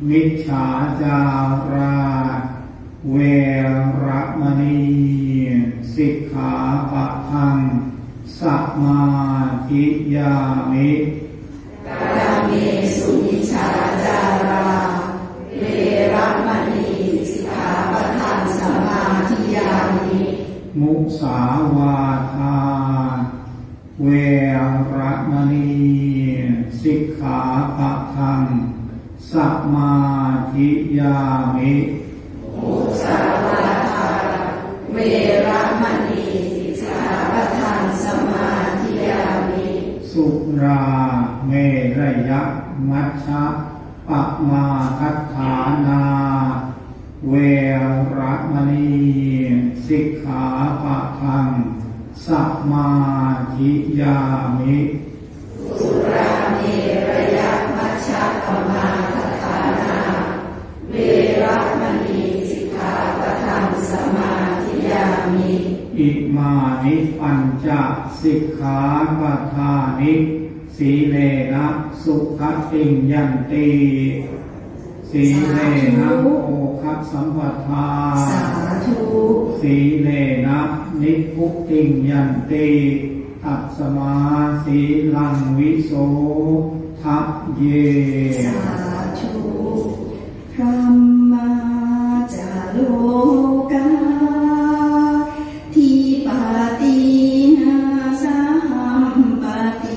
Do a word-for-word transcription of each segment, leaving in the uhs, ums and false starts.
มิจฉาจาราเวรมณีสิกขาปะทังสมาธิยามิกาเมสุมิจฉาจาราเวรมณีสิกขาปะทังสมาธิยามิมุสาวาทาเวรมณีสิกขาปะทังสมาธิยามิมุสาวาทาเวรมณีสิกขาปะทังสมาธิยามิสุราเมรยมัชฌะปมาทัฏฐานาเวรมณีสิกขาปะทังสมาธิยามิสุราเมรยมัชฌะปมาทัฏฐานาเวรมณีสิกขาปะทังสมาธิยามิอิมานิปัญจสิกขาปทานิสีเลนะสุขติงยันติสีเลนะโภคสัมปทาสาธุสีเลนะนิพพุติงยันติตัสมาสีลังวิโสทัพเยสาธุพระมาจาโลกาทิปาตินาสัมปติ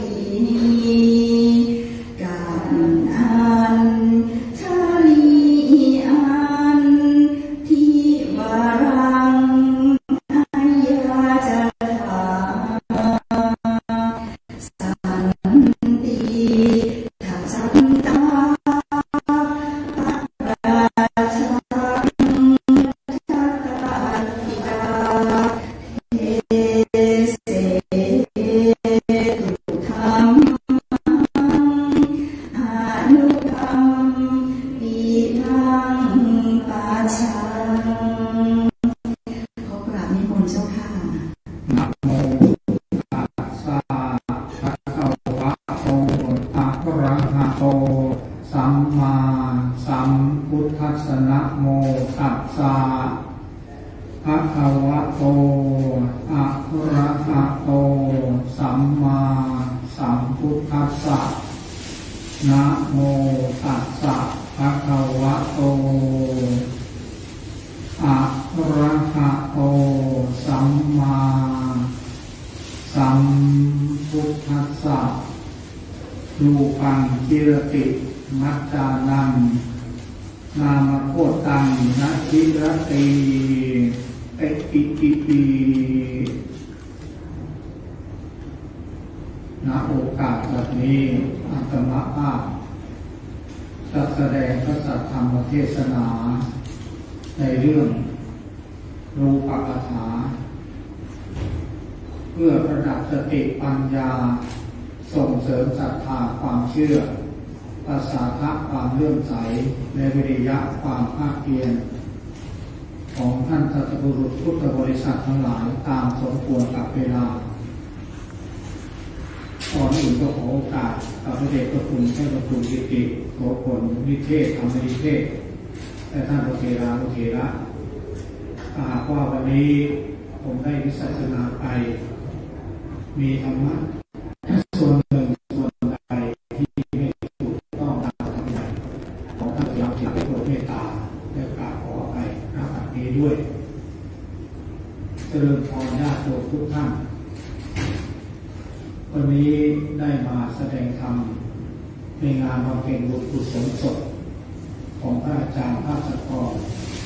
กันอันชาลีอันทิวารังอายาจถาสันติทัสสันตาณโอกาสแบบนี้อาตมาภาพจะแสดงพระสัทธรรมเทศนาในเรื่องรูปกถาเพื่อประดับสติปัญญาส่งเสริมศรัทธาความเชื่อภาษาทะความเลื่อมใสในวิริยะความภาคเพียรของท่านสัตบุรุษพุทธบริษัททั้งหลายตามสมควรกับเวลาตอนนี้ก็ขอโอกาสกับพระเดชพระคุณท่านพระคุณกิติโสพลนิเทศธรรมนิเทศและท่านพระเถระพระเถระถ้าหากว่าวันนี้ผมได้วิสัชนาไปมีธรรมะส่วนหนึ่งส่วนใดที่ไม่ถูกต้องตามธรรมะของท่านพระเถระโปรดเมตตาและกราบขออภัยณที่นี้ด้วยเจริญพรญาติโยมทุกท่านวันนี้ได้มาแสดงธรรมในงานบำเพ็ญบุญกุศลศพของพระอาจารย์ภาสกร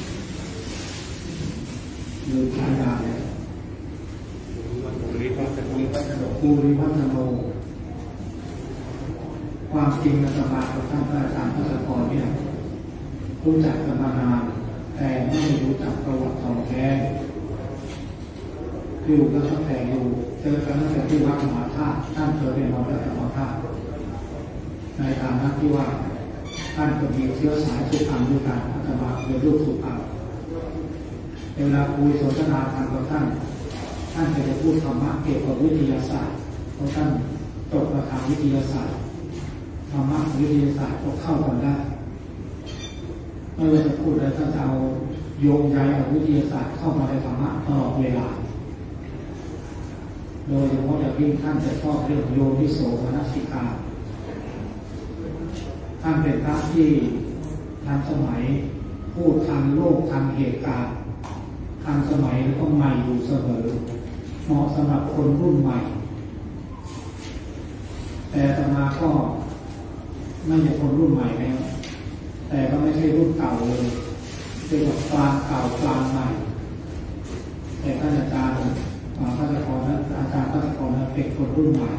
หรือชายาเนี่ยภูริพัฒโนภูริพัฒโนความจริงอาตมากับท่านพระอาจารย์ภาสกรเนี่ยรู้จักกันมานานแต่ไม่รู้จักประวัติของแท้อยู่กันตั้งแต่อยู่เจอกันตั้งแต่ที่วัดมหาธาตุท่านเคยเป็นวัดมหาธาตุในฐานะที่ว่าท่านก็มีเชื้อสายสุพรรณด้วยกันอาตมาเป็นลูกสุพรรณเวลาคุยสนทนาธรรมกับท่านท่านจะพูดธรรมะเกี่ยวกับวิทยาศาสตร์เพราะท่านจบมาทางวิทยาศาสตร์ธรรมะวิทยาศาสตร์ก็เข้ากันได้ไม่ว่าจะพูดอะไรท่านจะเอาโยงใยเอาวิทยาศาสตร์เข้ามาในธรรมะตลอดเวลาโดยเฉพาะอย่างยิ่งท่านจะชอบเรื่องโยนิโสมนสิการท่านเป็นพระที่ทันสมัยพูดทันโลกทันเหตุการณ์ทันสมัยแล้วก็ใหม่อยู่เสมอเหมาะสำหรับคนรุ่นใหม่แต่อาตมาก็ไม่ใช่คนรุ่นใหม่แล้วแต่ก็ไม่ใช่รุ่นเก่าเลยเป็นแบบกลางเก่ากลางใหม่แต่ท่านอาจารย์พระอาจารย์นั้นอาจารย์พระอาจารย์นั้นเป็นคนรุ่นใหม่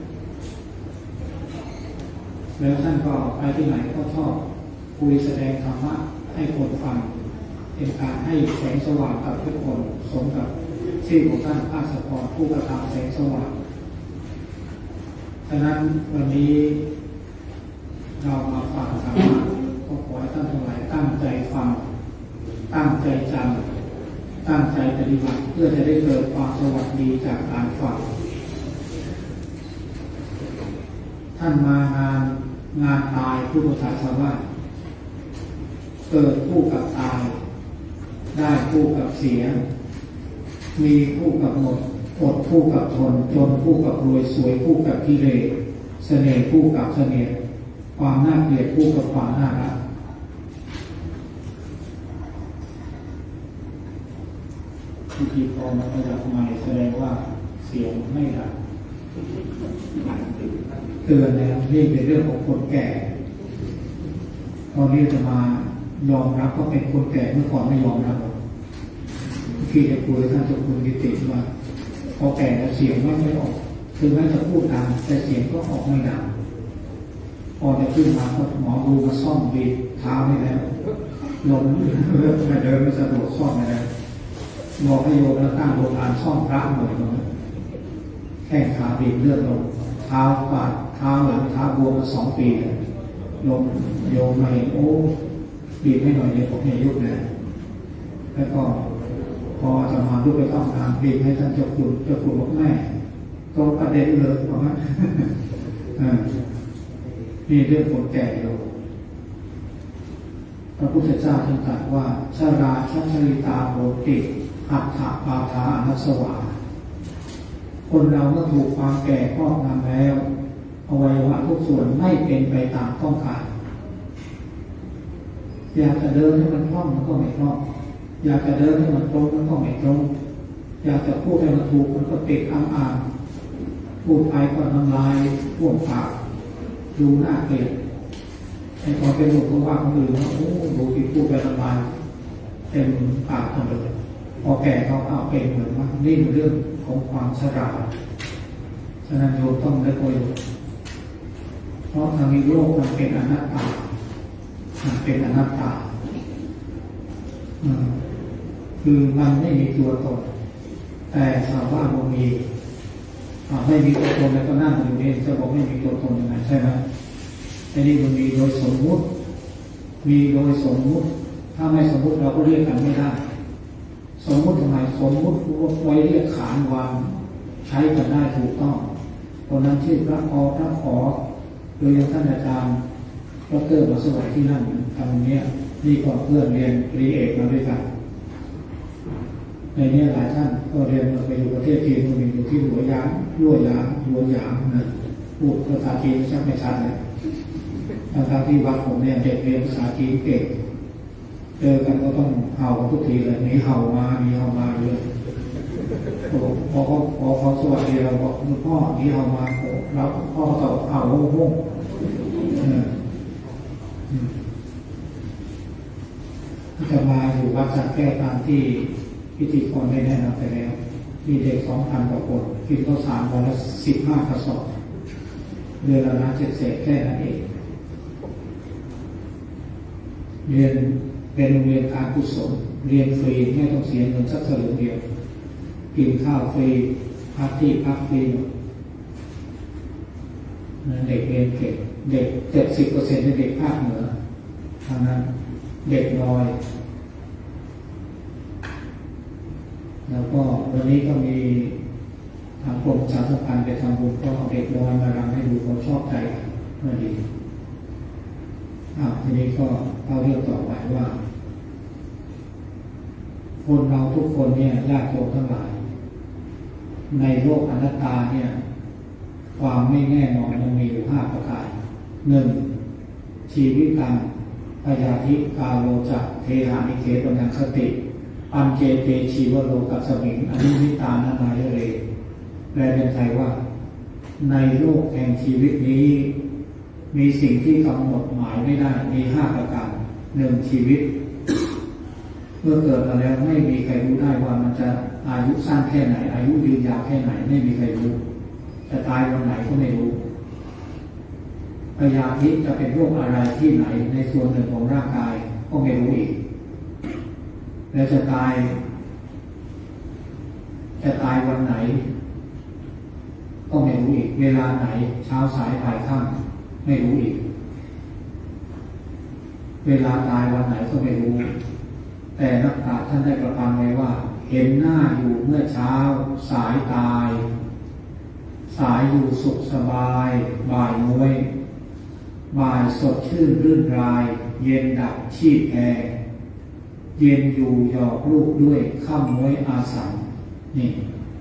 แล้วท่านก็ไปที่ไหนก็ชอบคุยแสดงธรรมะให้คนฟังเป็นการให้แสงสว่างกับทุกคนสมกับชื่อของท่านภาสกรผู้กระทำแสงสว่างฉะนั้นวันนี้เรามาฟังธรรมะก็ขอให้ท่านทั้งหลายตั้งใจฟังตั้งใจจำตั้งใจปฏิบัติเพื่อจะได้เกิดความสวัสดีจากการฟังท่านมางานงานตายผู้ประสาทว่าเกิดคู่กับตายได้คู่กับเสียมีคู่กับหมดอดคู่กับทนจนคู่กับรวยสวยคู่กับกิเลสเสน่ห์คู่กับเสน่ห์ความน่าเกลียดคู่กับความน่ารักพิธีกรระดับใหม่แสดงว่าเสียงไม่ดังเตือนแล้วนี่เป็นเรื่องของคนแก่ตอนนี้จะมายอมรับว่าเป็นคนแก่เมื่อก่อนไม่ยอมรับที่จะคุยท่านเจ้าคุณกิติว่าพอแก่แล้วเสียงไม่ไม่ออกคือแม้จะพูดดังแต่เสียงก็ออกไม่ดังพอจะขึ้นมาก็หมอดูมาซ่อมดีเท้าให้แล้วลมเริ่มเดินไม่สะดวกซ่อมแล้วบอกให้โยมแล้วตั้งโรงงานซ่อมพระหน่อยตรงนั้นแข้งขาบีบเลือดลงเท้าปาดเท้าหลังเท้าบวมมาสองปีลมโยมมาเห็นโอ้บีบให้หน่อยเดี๋ยวผมจะยุบเลยแล้วก็พอจะมาลุกไปต้องทางบีบให้ท่านเจ้าคุณเจ้าคุณบอกแม่ตรงประเด็นเลยเพราะงั้นนี่เรื่องคนแก่เราพระพุทธเจ้าท่านตรัสว่าชราชัชริตาโหติอัฏฐปาทาอนัสสวาคนเราเมื่อถูกความแก่ครอบงำแล้วอวัยวะทุกส่วนไม่เป็นไปตามต้องการอยากจะเดินให้มันคล่องมันก็ไม่คล่องอยากจะเดินให้มันตรงมันก็ไม่ตรงอยากจะพูดให้มันถูกมันก็ติดอ้างอ่างพูดไปก็ทำลายพ่วงปากดูน่าเกลียดไอ้พอเป็นหนุ่มก็ว่าคนอื่นว่าโอ้ดูที่พูดไปทำลายเต็มปากคนเลยพอแก่เขาเอาเป็นเหมือนว่านี่เป็นเรื่องของความชราฉะนั้นโยมต้องได้ประโยชน์เพราะทางนี้โลกมันเป็นอนัตตามันเป็นอนัตตาคือมันไม่มีตัวตนแต่ชาวบ้านมันมีไม่มีตัวตนแล้วก็นั่งอยู่นี่จะบอกไม่มีตัวตนยังไงใช่ไหมไอ้นี่มันมีโดยสมมุติมีโดยสมมุติถ้าไม่สมมุติเราก็เรียกกันไม่ได้สมมุติทำไมสมมุติไว้เรียกขานวางใช้กันได้ถูกต้องคนนั้นชื่อพระอพระขอโดยท่านอาจารย์ดร.มาสวัยที่นั่นทำเนี้ยนี่ก็เพื่อนเรียนปริเอกมาด้วยกันในนี้หลายท่านก็เรียนมาไปอยู่ประเทศจีนคนหนึ่งอยู่ที่หัวยางรั่วยางหัวยางนะพูดภาษาจีนชักไม่ชัดเลยทางที่วัดผมเนี่ยเด็กเรียนภาษาจีนเก่งเจอกันก็ต้องเห่าทุกทีเลยมีเห่ามามีเห่ามาเลยพอเขาพอเขาสวัสดีเราบอกคุณพ่อมีเห่ามาแล้วพ่อตอบเห่าโง่จะมาอยู่วัดสักแก้วตามที่พิธีกรได้แนะนำไปแล้วมีเด็กสองพันกว่าคนกินข้าวสารวันละสิบห้ากระสอบเดือนละล้านเจ็ดเศษแค่นั้นเองเรียนเป็นโรงเรียนการกุศลเรียนฟรีไม่ต้องเสียเงินสักสลึงเดียวกินข้าวฟรีพักที่พักฟรีเด็กเรียนเก่งเด็กเจ็ดสิบเปอร์เซ็นต์เด็กภาคเหนือทางนั้นเด็กน้อยแล้วก็วันนี้ก็มีทางกรมประชาสัมพันธ์ไปทำบุญก็เอาเด็กน้อยมารำให้ดูเขาชอบใจเมื่อดีอ่าทีนี้ก็เอาเรื่องต่อไปว่าคนเราทุกคนเนี่ยญาติโยมทั้งหลายในโลกอนัตตาเนี่ยความไม่แน่นอนมันมีอยู่ห้าประการหนึ่งชีวิตการพยาธิกาโลจะเทหานิเทปัญญคติอันเจเตชีวโลกัสมิงอนิมิตานานาเรแปลเป็นไทยว่าในโลกแห่งชีวิตนี้มีสิ่งที่กำหนดหมายไม่ได้มีห้าประการหนึ่งชีวิตเมื่อเกิดมาแล้วไม่มีใครรู้ได้ว่ามันจะอายุสั้นแค่ไหนอายุยืนยาวแค่ไหนไม่มีใครรู้จะตายวันไหนก็ไม่รู้พยาธิจะเป็นโรคอะไรที่ไหนในส่วนหนึ่งของร่างกายก็ไม่รู้อีกแล้วจะตายจะตายวันไหนก็ไม่รู้อีกเวลาไหนเช้าสายบ่ายค่ำไม่รู้อีกเวลาตายวันไหนก็ไม่รู้แต่นักปราชญ์ท่านได้ประพันธ์ไว้ว่าเห็นหน้าอยู่เมื่อเช้าสายตายสายอยู่สุขสบายบ่ายม้วยบ่ายสดชื่นรื่นรายเย็นดับชีพแอเย็นอยู่หยอกลูกด้วยค่ำม้วยอาสังนี่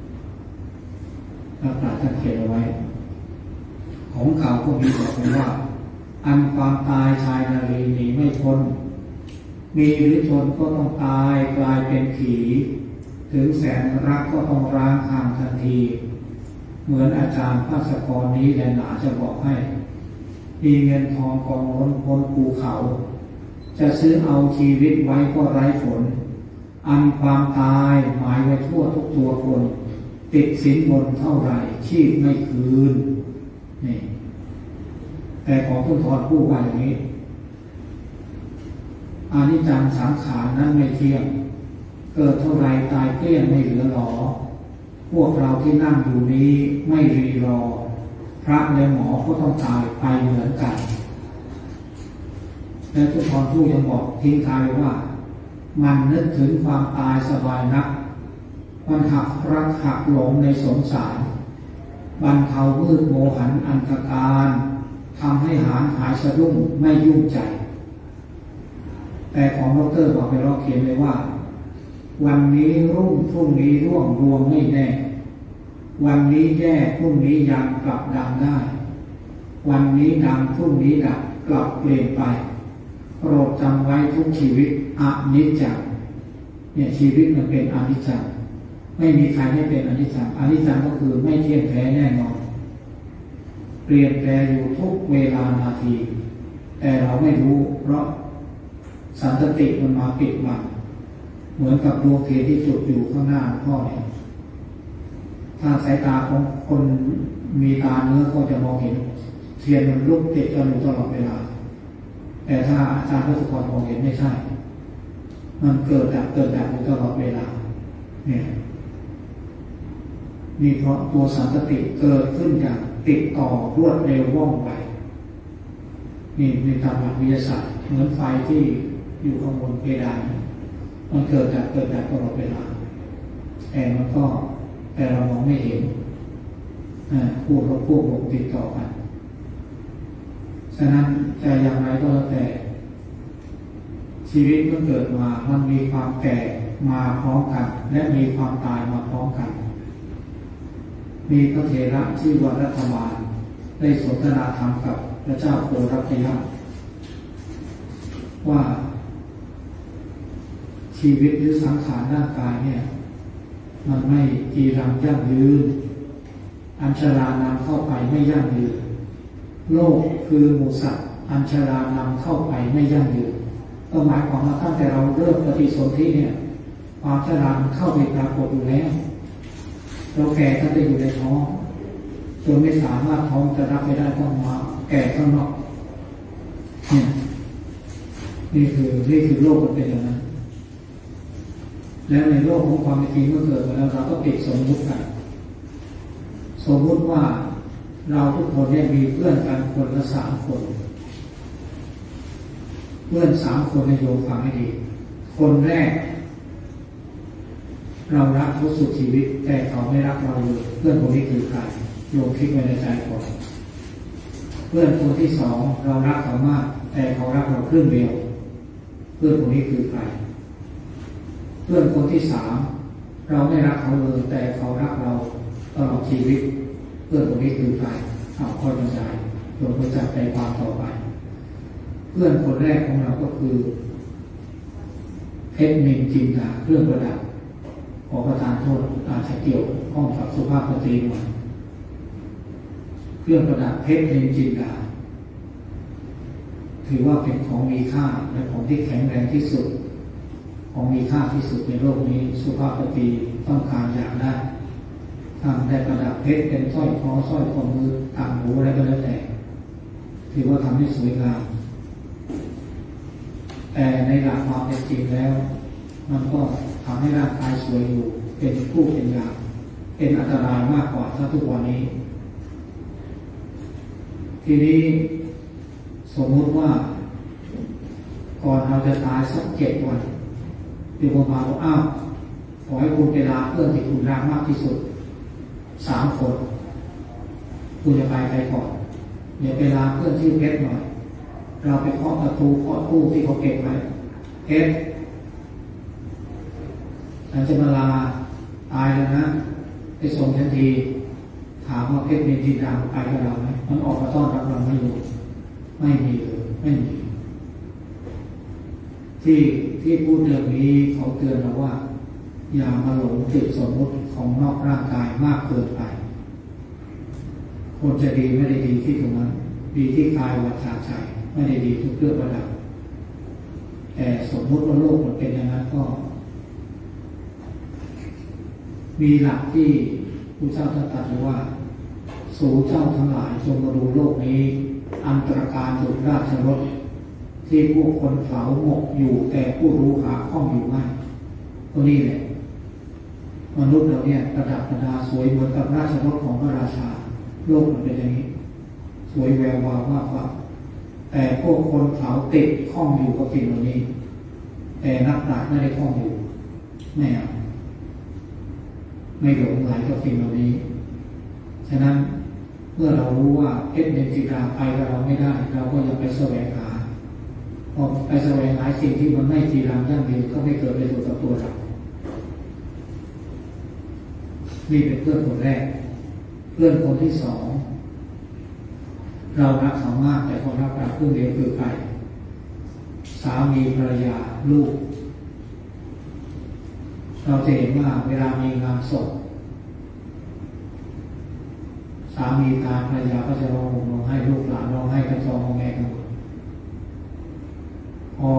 นักปราชญ์ท่านเขียนเอาไว้ของข่าวก็มีบอกไว้ว่าอันความตายชายนารีหนีไม่พ้นมีหรือชนก็ต้องตายกลายเป็นผีถึงแสนรักก็ต้องร้างห่างทันทีเหมือนอาจารย์ภาสกรนี้แหละหนาจะบอกให้มีเงินทองกองล้นพ้นภูเขาจะซื้อเอาชีวิตไว้ก็ไร้ผลอันความตายหมายไว้ทั่วทุกตัวคนติดสินบนเท่าไหร่ชีพไม่คืนนี่แต่ของคุณทอนพูดว่าอย่างนี้อานิจจังสังขารนั้นไม่เที่ยงเกิดเท่าไรตายเกลี้ยงไม่เหลือหรอพวกเราที่นั่งอยู่นี้ไม่รีรอพระและหมอก็ต้องตายไปเหมือนกันและทุกคนผู้ยังบอกทิ้งท้ายว่ามันนึกถึงความตายสบายนักมันหักรักหักหลงในสงสารบรรเทามืดโมหันอันตรการทำให้หายหายสะดุ้งไม่ยุ่งใจแต่ของดร.บอกไปรอเขียนไว้ว่าวันนี้รุ่งพรุ่งนี้ร่วงรวมไม่แน่วันนี้แย่พรุ่งนี้ยังกลับดังได้วันนี้ดังพรุ่งนี้ดับกลับเปลี่ยนไปโปรดจำไว้ทุกชีวิตอนิจจังเนี่ยชีวิตมันเป็นอนิจจังไม่มีใครไม่เป็นอนิจจังอนิจจังก็คือไม่เที่ยงแท้แน่นอนเปลี่ยนแปลงอยู่ทุกเวลานาทีแต่เราไม่รู้เพราะสันตติมันมาปิดบังเหมือนกับดวงเทียนที่จุดอยู่ข้างหน้าพ่อเนี่ยถ้าสายตาของคนมีตาเนื้อก็จะมองเห็นเทียนมันลุกติดกันอยู่ตลอดเวลาแต่ถ้าอาจารย์พุทธกรมองเห็นไม่ใช่มันเกิดดับเกิดดับอยู่ตลอดเวลาเนี่ยนี่เพราะตัวสันตติเกิดขึ้นจากติดต่อรวดเร็วว่องไวนี่ในตามหลักวิทยาศาสตร์เหมือนไฟที่อยู่ข้างบนเพดานมันเกิดจากเกิดจากตลอดเวลาแต่มันก็แต่เรามองไม่เห็นพูดเราพูดผมติดต่อกันฉะนั้นจะอย่างไรก็แล้วแต่ชีวิตเมื่อเกิดมามันมีความแก่มาพร้อมกันและมีความตายมาพร้อมกันมีพระเถระชื่อว่ารัฐบาลได้สนทนาธรรมกับพระเจ้าโครัพยะว่าชีวิตหรือสังขารร่างกายเนี่ยมันไม่จีรังยั่งยืนอัญชรานำเข้าไปไม่ยั่งยืนโลกคือหมู่สัตว์อัญชรานำเข้าไปไม่ยั่งยืนก็หมายความว่าตั้งแต่เราเริ่มปฏิสนธิเนี่ยความชราเข้าไปปรากฏอยู่แล้วเราแก่ก็จะอยู่ในท้องจนไม่สามารถท้องจะรับไม่ได้ต้องมาแก่ข้างนอกเนี่ยนี่คือนี่คือโลกมันเป็นอย่างนั้นแล้วในโลกของความเป็นจริงเมื่อเกิดมาแล้วเราก็ติดสมมุติกันสมมุติว่าเราทุกคนเนี่ยมีเพื่อนกันคนละสามคนเพื่อนสามคนในโยมฟังให้ดีคนแรกเรารักเขาสุดชีวิตแต่เขาไม่รักเราเลยเพื่อนคนนี้คือใครโยมคิดไว้ในใจก่อนเพื่อนคนที่สองเรารักเขามากแต่แต่เขารักเราครึ่งเดียวเพื่อนคนนี้คือใครเพื่อนคนที่สามเราไม่รักเขาเลยแต่เขารักเราตลอดชีวิตเพื่อนคนนี้คือใครเอาคอยบรรยายโดยประจักษ์ใจความต่อไปเพื่อนคนแรกของเราก็คือเพชรนินจินดาเครื่องประดับขอประทานโทษอาจจะเกี่ยวข้องกับสุภาพสตรีหน่อยเครื่องประดับเพชรนินจินดาถือว่าเป็นของมีค่าและของที่แข็งแรงที่สุดของมีค่าที่สุดในโลกนี้สุภาพสตรีต้องการอยากได้ทำได้ประดับเพชรเป็นสร้อยคอสร้อยข้อมือต่างหูอะไรก็แล้วแต่ถือว่าทำให้สวยงามแต่ในหลักความเป็นจริงแล้วมันก็ทำให้ร่างกายสวยอยู่เป็นผู้เป็นอย่างเป็นอันตรายมากกว่าถ้าทุกวันนี้ทีนี้สมมุติว่าก่อนเราจะตายสักเจ็ดวันเดี๋ยวผมมาบอกอ้าวขอให้คุณไปลาเพื่อนที่คุณรักมากที่สุดสามคนคุณจะไปใครก่อนเดี๋ยวไปลาเพื่อนชื่อเพชรหน่อยเราไปเคาะประตูเคาะตู้ที่เขาเก็บไว้เพชรฉันจะมาลาตายแล้วนะไปส่งทันทีถามว่าเพชรมีจินดาไปกับเราไหมมันออกมาต้อนรับเราไม่อยู่ไม่มีเลยไม่มีที่ที่พูดเรื่องนี้เขาเตือนเราว่าอย่ามาหลงติดสมมติของนอกร่างกายมากเกินไปคนจะดีไม่ได้ดีที่ตรงนั้นดีที่กายวาจาใจไม่ได้ดีทุกเรื่องประดับแต่สมมติว่าโลกมันเป็นอย่างนั้นก็มีหลักที่พระเจ้าตรัสไว้ว่าสู่เจ้าทั้งหลายจงมาดูโลกนี้อันตรการดุจราชรถที่พวกคนเผาหมกอยู่แต่ผู้รู้หาข้องอยู่ไม่ตัวนี้แหละมนุษย์เราเนี่ยประดับประดาสวยเหมือนกับราชรถของพระราชาโลกมันเป็นอย่างนี้สวยแวววาวมากกว่าแต่พวกคนเผาติดข้องอยู่กับสิ่งเหล่านี้แต่นักปราชญ์ไม่ได้ข้องอยู่ไม่เอาไม่หลงไหลกับสิ่งเหล่านี้ฉะนั้นเมื่อเรารู้ว่าเพชรนินจินดาไปกับเราไม่ได้เราก็อย่าไปแสวงหาพอไปแสวงหาสิ่งที่มันไม่จีรังยั่งยืนก็ไม่เกิดประโยชน์กับตัวเรานี่เป็นเพื่อนคนแรกเพื่อนคนที่สองเรารักเขามากแต่คนรักเราเพื่อนเดียวคือใครสามีภรรยาลูกเราจะเห็นว่าเวลามีงานศพสามีตายภรรยาก็จะร้องร้องให้ลูกหลานร้องให้กระจองงอแงกันหมดพอ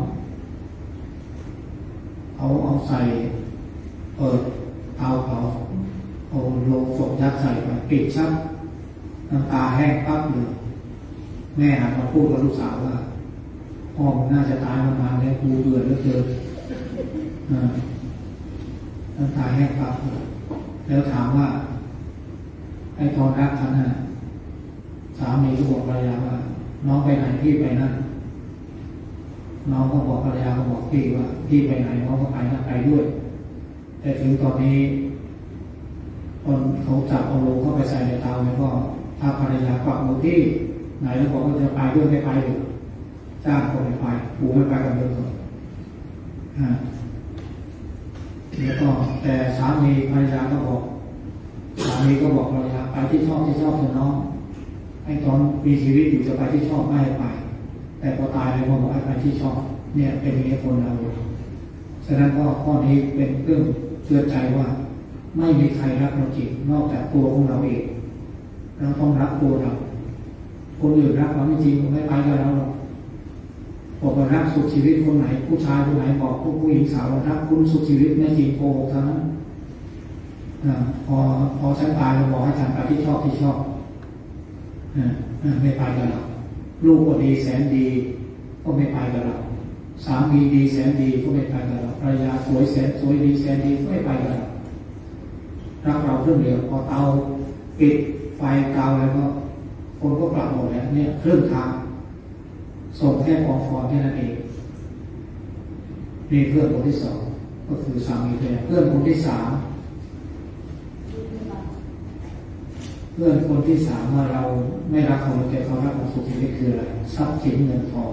เอาเอาใส่เปิดเตาเผาเอาโลงศพยัดใส่ไปปิดชับน้ำตาแห้งปั๊บเลยแม่หันมาพูดกับลูกสาวว่าพ่อมันน่าจะตายมานานแล้วกูเบื่อเหลือเกินน้ำตาแห้งปั๊บแล้วถามว่าไอ้ตอนรักกันน่ะสามีก็บอกภรรยาว่าน้องไปไหนพี่ไปนั่นน้องก็บอกภรรยาก็บอกพี่ว่าพี่ไปไหนน้องก็ไปนั่นไปด้วยแต่ถึงตอนนี้ตอนเขาจับเอาลงเข้าไปใส่ในเตาแล้วก็ถ้าภรรยาปักมือที่ไหนแล้วบอกว่าจะไปด้วยไม่ไปหรือจ้างคนไม่ไปกูไม่ไปกับเดิมก่อนแล้วก็แต่สามีภรรยาก็บอกสามีก็บอกภรรยาไปที่ชอบที่ชอบเถอะน้องไอ้ตอนมีชีวิตอยู่จะไปที่ชอบไม่ให้ไปแต่พอตายเลยบอกให้ไปที่ชอบเนี่ยเป็นอย่างนี้คนเราฉะนั้นก็ข้อนี้เป็นเรื่องเตือนใจว่าไม่มีใครรักเราจริงนอกจากตัวของเราเองเราต้องรักตัวเราคนอื่นรักเราไม่จริงไม่ไปกับเราหรอกบอกว่ารักสุดชีวิตคนไหนผู้ชายคนไหนบอกผู้ผู้หญิงสาวรักคุณสุดชีวิตไม่จริงโกหกทั้งนั้นพอพอฉันตายเราบอกให้ฉันไปที่ชอบที่ชอบไม่ไปกับเราลูกก็ดีแสนดีก็ไม่ไปกับเราสามีดีแสนดีก็ไม่ไปกับเราภรรยาสวยแสนสวยดีแสนดีก็ไม่ไปกับเรารักเราเรื่องเดียวพอเตาปิดไฟเตาแล้วก็คนก็กลับหมดแล้วเนี่ยครึ่งทางส่งแค่กองฟอนแค่นั้นเองนี่เพื่อนคนที่สองก็คือสามีเพื่อนเพื่อนคนที่สามพื่อนคนที่สามว่าเราไม่รักเขาแต่เขารักของสุขชีวิตคืออะไรทรัพย์สินเงินทอง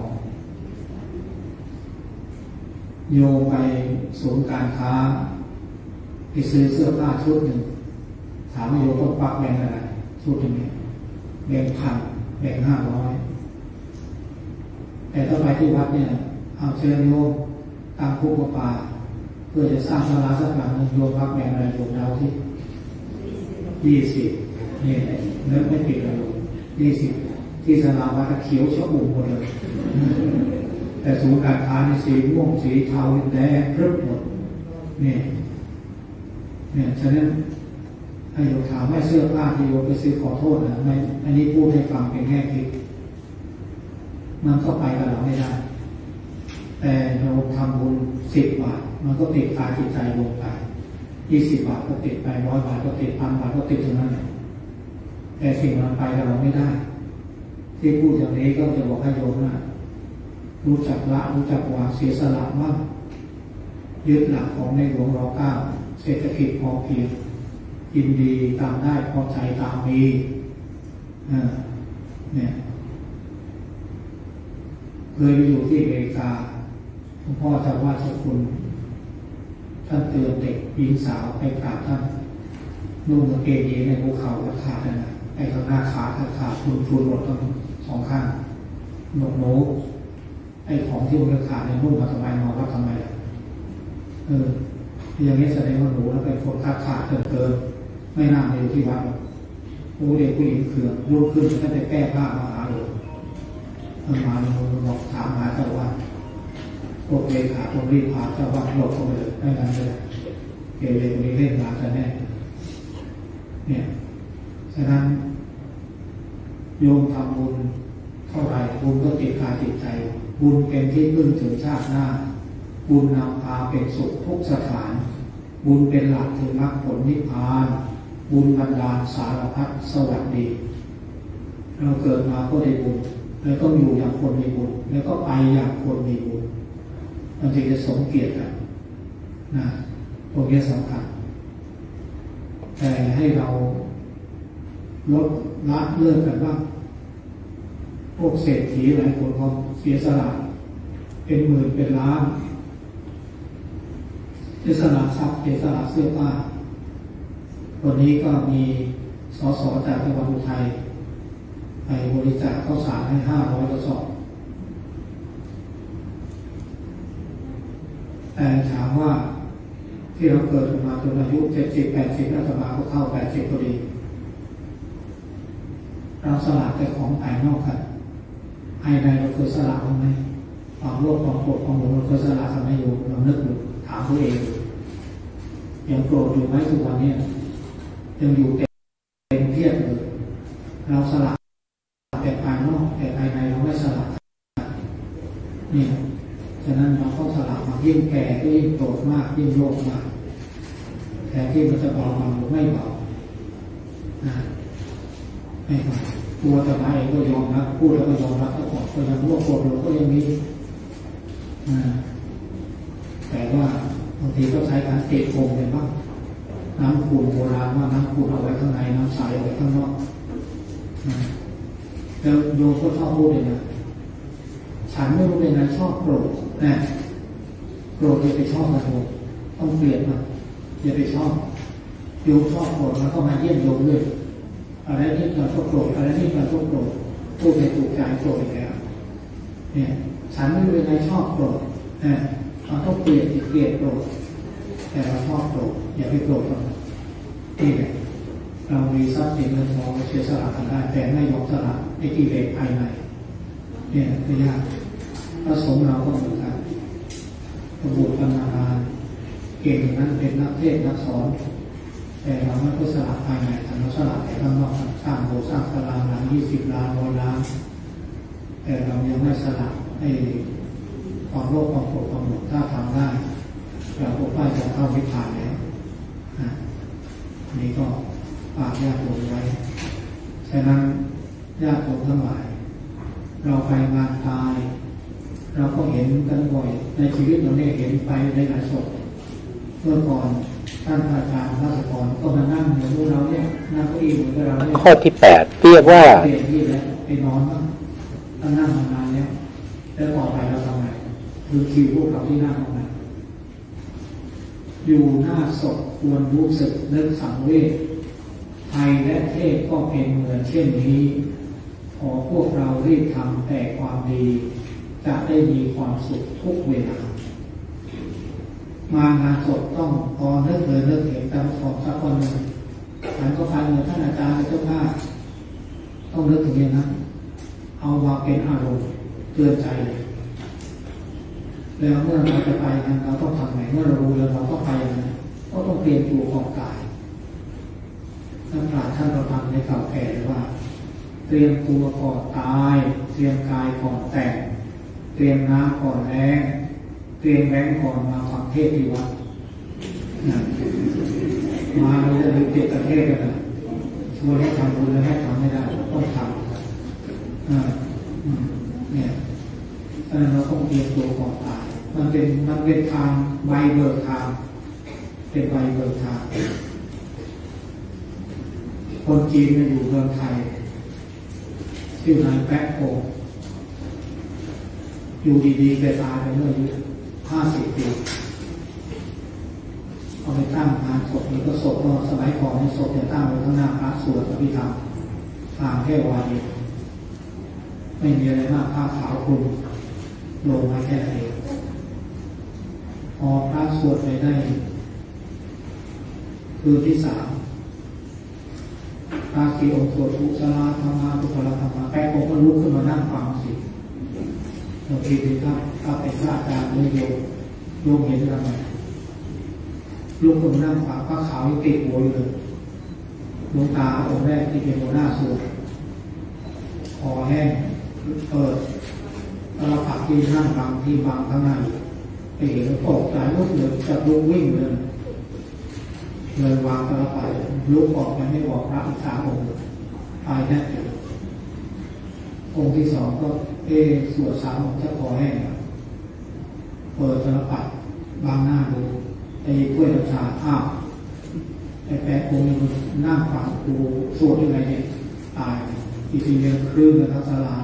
โยงไปศูนย์การค้าไปซื้อเสื้อผ้าชุดหนึ่งถามว่าโยต้องปักแบงอะไรชุดนี้แบงพันแบงห้าร้อยแต่ถ้าไปที่วัดเนี่ยเอาเชิญโยมตามคู่กับป่าเพื่อจะสร้างศาลาสักหลังนึงโยมปักแบงอะไรโยมเดาที่ยี่สิบนี่เนื้อไม่ผิดเลยยี่สิบที่ศาลาวัดเขียวชอุ่มหมดเลยแต่ศูนย์การค้าในสีม่วงสีเทาแดงครึบหมดนี่เนี่ยฉะนั้นให้โยมถามแม่เสื้อผ้าที่โยมไปซื้อขอโทษนะไม่อันนี้พูดให้ฟังเป็นแง่คิดมันก็ไปกับเราไม่ได้แต่เราทำบุญสิบบาทมันก็ติดตาจิตใจลงไปยี่สิบบาทก็ติดไปร้อยบาทก็ติดพันบาทก็ติดตรงนั้นแต่สิ่งมันไปกับเราไม่ได้ที่พูดอย่างนี้ก็จะบอกให้โยมนะรู้จักละรู้จักวางเสียสละมากยึดหลักของในหลวงรอเก้าเศรษฐกิจพอเพียงยินดีตามได้พอใจตามมีเนี่ยเคยไปอยู่ที่อเมริกาหลวงพ่อจะว่าเจ้าคุณท่านเตือนเด็กหญิงสาวไปกราบท่านนุ่งกางเกงยีนในภูเขาขาดนะไอ้ข้างหน้าขาขาดขาดทุนทุนหมดทั้งสองข้างหนกโน้ไอ้ของที่มันขาดในนุ่งมาทำไมนอนรับทำไมเอออย่างนี้แสดงว่าหนูแล้วเป็นคนขาดขาดเกินเกินไม่น่ามาอยู่ที่วัดโอ้เด็กผู้หญิงเขื่อนลุกขึ้นก็จะแก้ผ้ามาหาหลวงท่านมาหลวงบอกถามหาเจ้าว่าพวกเลขาพวกรีพาเจ้าว่าหลบเข้าไปเลยไม่งั้นเลยเกเรคนนี้เล่นงานกันแน่เนี่ยฉะนั้นโยมทำบุญเท่าไรบุญก็ติดกายติดใจบุญเป็นที่พึ่งถึงชาติหน้าบุญนำพาเป็นสุขทุกสถานบุญเป็นหลักถึงมรรคผลนิพพานบุญบันดาลสารพัดสวัสดีเราเกิดมาก็ได้บุญแล้วก็อยู่อย่างคนมีบุญแล้วก็ไปอย่างคนมีบุญมันจึงจะสมเกียรติกันนะตรงนี้สำคัญแต่ให้เราลดละเลิกกันบ้างพวกเศรษฐีหลายคนเขาเสียสละเป็นหมื่นเป็นล้านเสียสละทรัพย์เสียสละเสื้อผ้าวันนี้ก็มีสสจากจังหวัดอุทัยไปบริจาคข้าวสารให้ห้าร้อยกระสอบแต่ถามว่าที่เราเกิดมาจนอายุเจ็ดสิบแปดสิบรัฐบาลก็เข้าแปดสิบพอดีเราสละแต่ของภายนอกกันภายในเราเคยสละบ้างไหมความโลภความโกรธความหลงเราเคยสละทำให้อยู่เรานึกดูถามตัวเองยังโกรธอยู่ไหมทุกวันนี้ยังอยู่เต็มเพียบเลยเราสละแต่ภายนอกแต่ภายในเราไม่สละนี่ฉะนั้นเราต้องสละมายิ่งแก่ก็ยิ่งโกรธมากยิ่งโลภมากแต่ที่มันจะเบาบางไม่เบานะไม่เบาตัวแต่ละเองก็ยอมรับพูดแล้วก็ยอมรับก็บอกก็ยังโลภโกรธเราก็ยังมีแต่ว่าบางทีก็ใช้การเตะโกงไปบ้างน้ำขุ่นโบราณว่าน้ำขุ่นเอาไว้ข้างในน้ำใสเอาไว้ข้างนอกแล้วโยมก็ชอบพูดเลยนะฉันไม่รู้เป็นอะไรชอบโกรธนะโกรธอย่าไปชอบนะโยมต้องเปลี่ยนนะอย่าไปชอบโยมชอบโกรธแล้วก็มาเยี่ยมโยมด้วยอะไรนี่เราก็โกรธอะไรนี่เราก็โกรธพูดในถูกใจโกรธอีกแล้วเนี่ยฉันไม่รู้เป็นอะไรชอบโกรธนะเราต้องเปลี่ยนเปลี่ยนโกรธแต่เราชอบโกรธอย่าไปโกรธกันนี่แหละเรามีทรัพย์สินเงินทองเสียสละกันได้แต่ไม่ยอมสละในกิเลสภายในเนี่ยไม่ยากพระสงฆ์เราก็เหมือนกันประบุกันมานานเก่งนั้นเป็นนักเทศน์นักสอนแต่เราไม่ก็สละภายในแต่เราสละแต่ข้างนอกสร้างโบสถ์สร้างตารางหลังยี่สิบล้านร้อยล้านแต่เรายังไม่สละให้ความโลภความโกรธความหลงถ้าทำได้เราพบว่าจะเข้านิพพานแล้วนะนี่ก็ฝากญาติโยมไว้ฉะนั้นญาติโยมทั้งหลายเราไปงานตายเราก็เห็นกันบ่อยในชีวิตเราเนี่ยเห็นไปในหลายศพเมื่อก่อนท่านอาจารย์ราชกรก็มานั่งอยู่ดูเราเนี่ยนั่งเก้าอี้ที่เหมือนกับเราเนี่ยข้อที่แปดเรียกว่าเปลี่ยนที่แล้วไปนอนบ้างตั้งนั่งมานานแล้วแล้วต่อไปเราทำไงคือคิวพวกเราที่นั่งทำไงอยู่หน้าศพควรรู้สึกนึกสังเวชไทยและเทศก็เป็นเหมือนเช่นนี้ขอพวกเรารีบทำแต่ความดีจะได้มีความสุขทุกเวลามางานศพต้องพอเลิกเลยเลิกเห็นตามของสักคนหนึ่งฉันก็ฟังเหมือนท่านอาจารย์เจ้าภาพต้องเลิกถึงอย่างนั้นเอามาเป็นอารมณ์เตือนใจเลยแล้วเมื่อเราจะไปนั้นเราต้องทำไงเมื่อเรารู้แล้วเราต้องไปอย่างนั้นก็ต้องเตรียมตัวออกกายท่านปราชญ์ท่านเราทำในเก่าแก่ว่าเตรียมตัวก่อนตายเตรียมกายก่อนแต่งเตรียมน้ำก่อนแล้งเตรียมแบงก่อนมาฟังเทศที่วัดมาเราจะดึงเจ็ดประเทศกันนะชวนให้ทำบุญแล้วให้ทำไม่ได้ต้องทำเนี่ยฉะนั้นเราต้องเตรียมตัวก่อนตายมันเป็นมันเป็นทางใบเบิกทางเป็นใบเบิกทางคนจีนมาอยู่เมืองไทยชื่อนายแป๊ะโกอยู่ดีๆไปตายไปเมื่ออายุห้าสิบปีเอาไปตั้งงานศพนี้ก็ศพก็สมัยก่อนในศพจะตั้งไว้ข้างหน้าพระสวดอภิธรรมทางแค่วารีไม่มีอะไรมากผ้าขาวคลุมลงมาแค่ไหนพอพระสวดไปได้คืนที่สามพระกี่องค์สวดทุกสลาธรรมะทุกขละธรรมะแป๊ะองค์ก็ลุกขึ้นมานั่งฟังสิเราคิดดูครับถ้าเป็นพระอาจารย์โยมโยมเห็นอะไรลุกขึ้นมานั่งฟังพระขาวยังติดหัวอยู่เลยหลวงตาองค์แรกที่เป็นหัวหน้าสวดคอแห้งเปิดตลปัดที่นั่งฟังที่ฟังข้างในไปเห็นตกใจลุกเลยจะลุกวิ่งเลยเลยวางตลปัดลุกออกยังไม่บอกพระอีกสามองค์ตายแน่เลยองค์ที่สองก็เอสวดสามองค์จะคอแห้งเปิดตลปัดบางหน้าดูไอ้กล้วยน้ำชาอ้าวไอ้แปะองค์นั่งฟังดูสวดยังไงเนี่ยตายอีกทีเดียวคลื่นแล้วสลา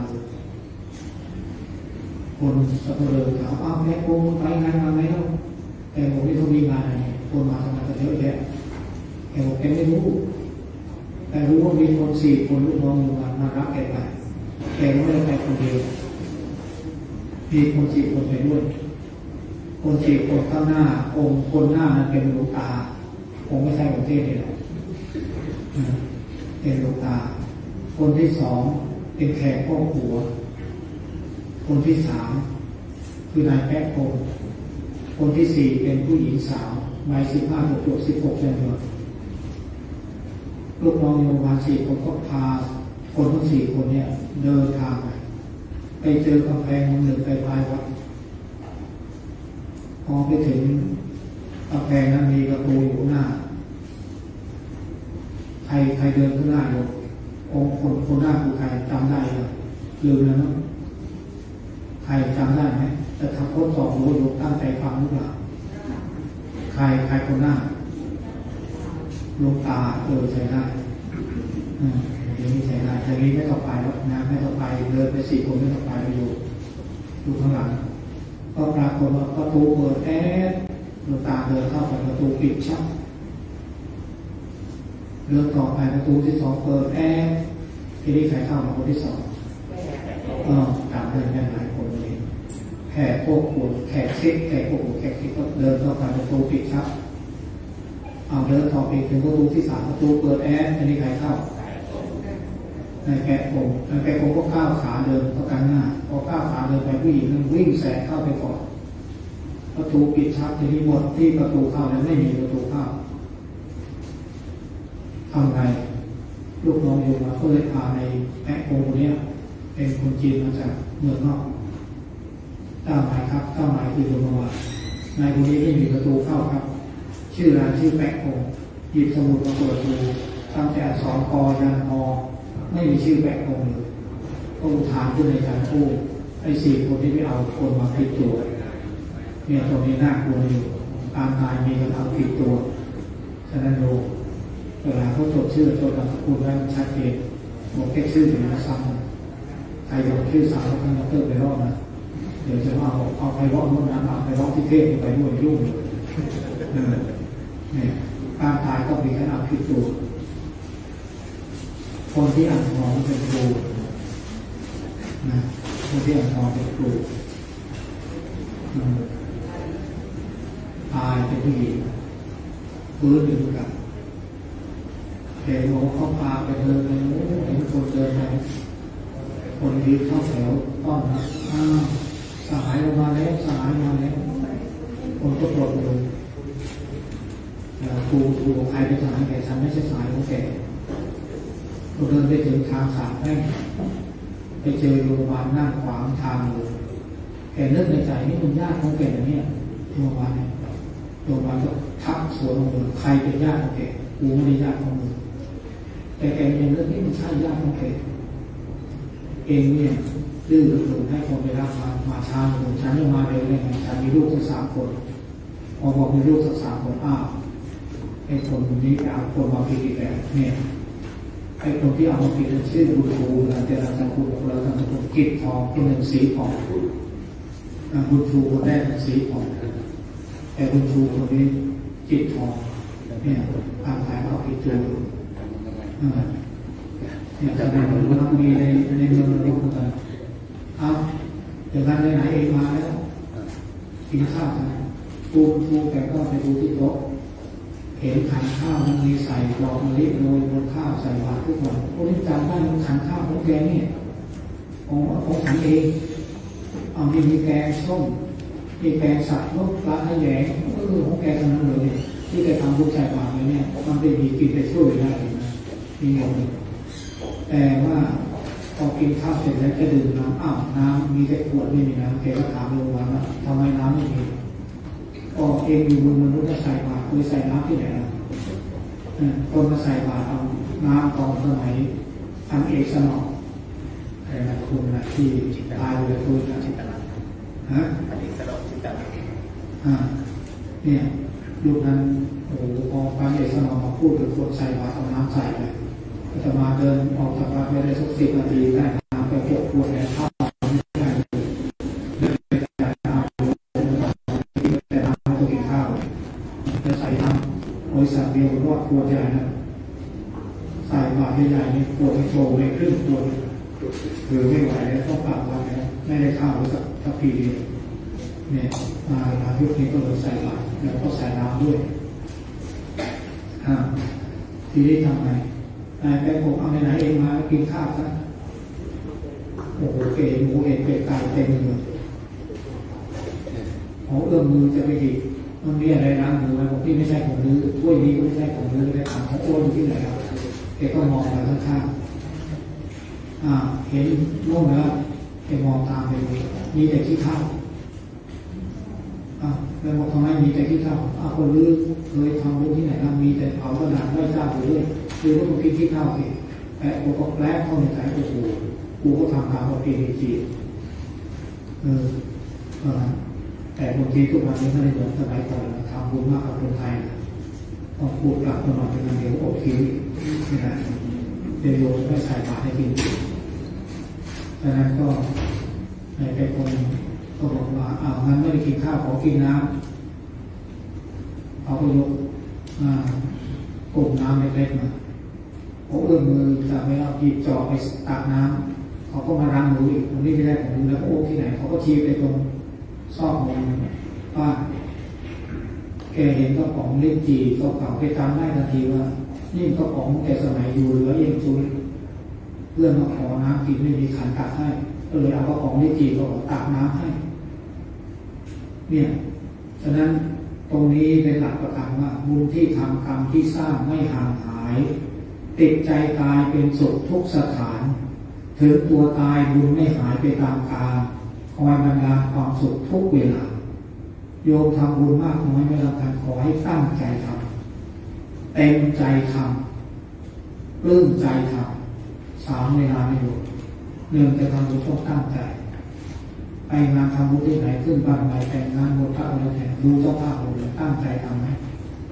คนสับเปลือกถามอ้าวแม่โกงไปงานมาไหมเนาะแต่ผมไม่ต้องมีงานอะไรคนมาทำงานกันเยอะแยะแต่ผมแกไม่รู้แต่รู้ว่ามีคนสี่คนลูกน้องอยู่งานมารับแกไปแกไม่ได้ไปคนเดียวมีคนสี่คนไปด้วยคนสี่คนข้างหน้าองค์คนหน้านั้นเป็นหลวงตาองค์ไม่ใช่องค์เทศเลยหรอกเป็นหลวงตาคนที่สองเป็นแขกพ่อผัวคนที่สามคือนายแป๊ะโกคนที่สี่เป็นผู้หญิงสาววัยสิบห้าถึงสิบหกเดือนลูกน้องโยมมาสี่คนก็พาคนทั้งสี่คนเนี่ยเดินทางไปไปเจอกำแพงหนึ่งไปปลายวัดพอไปถึงกำแพงนั้นมีประตูอยู่หน้าใครใครเดินข้างหน้าอยู่องค์คนคนหน้าคือใครจำได้หรือลืมแล้วเนาะใครจำได้ไหมจะทำทดสอบรู้อยู่ตั้งใจฟังหรือเปล่าใครใครคนหน้าลูกตาเออใช้ได้อย่างนี้ใช้ได้อย่างนี้ไม่ต้องไปแล้วนะไม่ต้องไปเดินไปสี่คนไม่ต้องไปอยู่อยู่ข้างหลังก็ปรากฏว่าประตูเปิดแอ๊ดลูกตาเดินเข้าไปประตูปิดชักเดินต่อไปประตูที่สองเปิดแอ๊ดทีนี้ใครเข้ามาคนที่สองเออตามเดินกันหลายคนเลยแขกพวกคนแขกซิกแขกพวกคนแขกซิกก็เดินเข้าไปประตูปิดชักเอาเดินต่อไปถึงประตูที่สามประตูเปิดแอร์ทีนี้ใครเข้านายแกะผมนายแกะผมก็ก้าวขาเดินเข้ากลางหน้าพอก้าวขาเดินไปผู้หญิงนึงวิ่งแสงเข้าไปก่อนประตูปิดชักทีนี้หมดที่ประตูเข้าแล้วไม่มีประตูเข้าทำไงลูกน้องอยู่มาก็เลยพาในแกะผมคนนี้เป็นคนจีนมาจากเมืองนอกเจ้าหมายครับเจ้าหมายคือดวงวานายคนนี้ไม่มีประตูเข้าครับชื่อร้านชื่อแปะโกหยิบสมุดมาเปิดดูตั้งแต่สองกอยันพอไม่มีชื่อแปะโกเลยก็อุทานขึ้นในการพูดไอ้สี่คนที่ไม่เอาคนมาผิดตัวเนี่ยตรงนี้น่ากลัวอยู่การตายมีกันเอาผิดตัวฉะนั้นโยเวลาเขาจดชื่อจดนามสกุลไว้มันชัดเจนบอกแค่ชื่อถึงจะซ้ำใครจะชื่อสาวท่านดรไปรอดนะเดี๋ยวจะเอาเอาไปรอดโน่นนะเอาไปรอดที่เทพไปด้วยยุ่งเนี่ยการตายก็มีขนาดผิดตัวคนที่อ่านทองเป็นครูนะคนที่อ่านทองเป็นครูตายเป็นผู้หญิงฟื้นอยู่กับเห็นโมเขาพาไปเดินเลยเห็นคนเดินไปคนดีเข้าแถวต้อนรับอ้าวสหายมาแล้วสหายมาแล้วคนก็ปลดเลยครูครูใครเป็นสหายแก่ฉันไม่ใช่สหายของแกเราเดินไปถึงทางสามแพร่งไปเจอโรงพยาบาลนั่งขวางทางเลยแกนึกในใจนี่มันญาติของแกเนี่ยโรงพยาบาลเนี่ยโรงพยาบาลก็ทักสวนลงเลยใครเป็นญาติของแกกูไม่ได้ญาติของมึงแต่แกยังเรื่องนี้มันใช่ญาติของแกเองเนี่ยดื้อหรือให้คนไปรับมามาช้าหรือฉันยังมาเร็วเลยไงฉันมีลูกทั้งสามคนพอบอกมีลูกทั้งสามคนอ้าวไอ้คนคนนี้ไปเอาคนมาผิดอีกแล้วเนี่ยไอ้คนที่เอามาผิดชื่อบุญชูนะแต่เราจะคุณเราจะคุณกิจทองเป็นหนึ่งสีของบุญชูคนแรกเป็นสีของแต่บุญชูคนนี้จิตทองเนี่ยอ่านขายเอาผิดตัวเนี่ยจะเป็นคนต้องมีในในเมืองเราดูกันเอาเดี๋ยวกันไหนเองมาแล้วกินข้าวกันปูปูแกก็ไปดูที่โต๊ะเห็นขันข้าวมันมีใส่ดอกมะลิโรยบนข้าวใส่บาตรทุกวันโอ้ยจำได้มันขันข้าวของแกเนี่ยของของฉันเองเอามีมีแกงส้มมีแกงสับนกปลาให้แหยงเออของแกทั้งนั้นเลยที่แกทำบุญใส่บาตรเลยเนี่ยมันเป็นมีกินไปช่วยได้นะมีหมดแต่ว่าพอกินข้าวเสร็จแล้วจะดื่มน้ำอ้าวน้ำมีแต่ขวดไม่มีน้ำแกก็ถามโรงพยาบาลว่าทำไมน้ำไม่มีก็เองอยู่บนมนุษย์จะใส่บาตรคุยใส่น้ำที่ไหนล่ะคนมาใส่บาตรเอาน้ำตอนสมัยทำเอกสนองอะไรนะคุณนะที่ตายเลยคุณนะที่ตลาดฮะทำเอกสนองที่ตลาดอ่าเนี่ยยุคนั้นโอ้โหพอการเอกสนองมาพูดถึงคนใส่บาตรเอาน้ำใส่ไปจะมาเดินออกจากบ้านไปได้สักสิบนาทีได้น้ำไปหกขวดแล้วข้าวได้เดินไปจ่ายน้ำแต่น้ำต้องกินข้าวจะใส่น้ำบริษัทเดียวรอดขวดใหญ่นะใส่บาตรใหญ่ๆนี่ขวดโชว์ในครึ่งขวดคือไม่ไหวแล้วต้องปรับวันแล้วไม่ได้ข้าวสักสักปีเดียวเนี่ยมาหายุคนี้ก็เลยใส่บาตรแล้วก็ใส่น้ำด้วยทีนี้ทำไงแต่ผมเอาไหนเองมากินข้าวกันโอ้โหเก๋หมูเอ็นเป็ดไก่เต็มเลยขอเอื้อมมือจะไปหยิบมันมีอะไรล้างมือไหมผมที่ไม่ใช่ของมือถ้วยนี้ก็ไม่ใช่ของมือเลยถามของโอ้ยที่ไหนครับแกก็มองไปข้างๆอ่าเห็นโน่นแล้วแกมองตามไปมีแต่ขี้ข้าวอ่าแล้วบอกทำไมมีแต่ขี้ข้าวอ่าคนลื้อเคยทำบุญที่ไหนครับมีแต่เผากระดาษไว้เจ้าอยู่ด้วยคือว่าผมกินที่ข้าวเองแปะผมก็แปะเข้าในใจโอ้โหกูก็ทำตามประเพณีจีนเออเออแต่บางทีทุกวันนี้ไม่ได้เหมือนสมัยก่อนทำบุญมากกับคนไทยต้องพูดกลับมาหน่อยเป็นเดียวโอเคนี่แหละเดี๋ยวโยมไม่ใส่บาตรให้กินดังนั้นก็ในไปคนก็บอกว่าอ้าวงั้นไม่ได้กินข้าวขอกินน้ำเขาก็ยกกลุ่มน้ำเล็กๆมาเขาเอื้อมมือจะไม่เอาหยิบจอบไปตักน้ำเขาก็มาล้างมืออีกตรงนี้ไม่ได้ของมือแล้วโอ้ที่ไหนเขาก็ชี้ไปตรงซอกมือว่าแกเห็นกระป๋องเล็กจีก็เก่าไปจำได้ทันทีว่านี่กระป๋องแกสมัยอยู่เหลือเองซุยเพื่อนมาขอน้ำกินไม่มีขันตักให้ก็เลยเอากระป๋องเล็กจีก็ตักน้ำให้เนี่ยฉะนั้นตรงนี้เป็นหลักประกันว่าบุญที่ทำกรรมที่สร้างไม่ห่างหายติดใจตายเป็นสุขทุกสถานถึงตัวตายบุญไม่หายไปตามกาลคอยบรรดาความสุขทุกเวลาโยมทำบุญมากน้อยไม่ละกันขอให้ตั้งใจทำเต็มใจทำปลื้มใจทำสามเวลาไม่หยุดเนื่องจะทำบุญต้องตั้งใจไปงานทำบุญที่ไหนขึ้นบ้านใหม่แต่งงานบนพระอะไรแต่งดูเจ้าภาพเลยตั้งใจทำไหม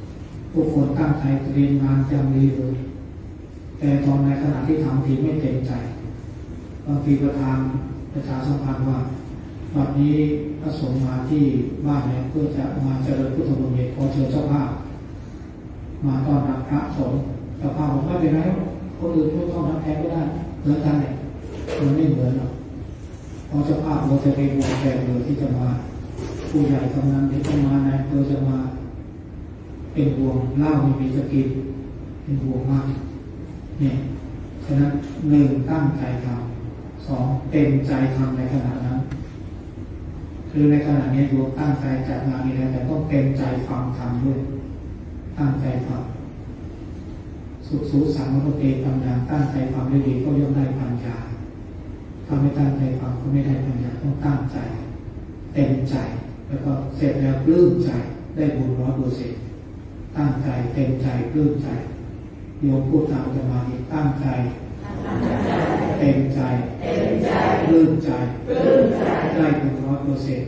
ทุกคนตั้งใจเรียนงานจำดีเลยแต่ตอนในขณะที่ทำทีไม่เต็มใจบางทีประธานประชาสัมพันธ์ว่าวันนี้พระสงฆ์มาที่บ้านเนี่ยเพื่อจะมาเจริญพุทธมนต์ขอเชิญเจ้าภาพมาต้อนรับพระสงฆ์เจ้าภาพบอกไม่เป็นไรคนอื่นพูดต้องทำแทนก็ได้เหมือนกันเนี่ยมันไม่เหมือนหรอกเพราะเจ้าภาพเราจะเป็นวงแขกเลยที่จะมาผู้ใหญ่กำนันที่จะมาในเราจะมาเป็นห่วงเล่าไม่มีจะกินเป็นห่วงมากเนี่ยฉะนั้นหนึ่งตั้งใจทำสองเต็มใจทำในขณะนั้นคือในขณะนี้โยมตั้งใจจัดงานนี้แล้วแต่ต้องเต็มใจฟังทำด้วยตั้งใจฟังสุขสูสังวรเตปัญญาตั้งใจฟังได้ดีก็ย่อมได้ปัญญาถ้าไม่ตั้งใจฟังก็ไม่ได้ปัญญาต้องตั้งใจเต็มใจแล้วก็เสร็จแล้วปลื้มใจได้บุญร้อยเปอร์เซ็นต์ตั้งใจเต็มใจปลื้มใจโยมพูดตามจะมาอีกตั้งใจเต็มใจปลื้มใจได้บุญร้อยเปอร์เซ็นต์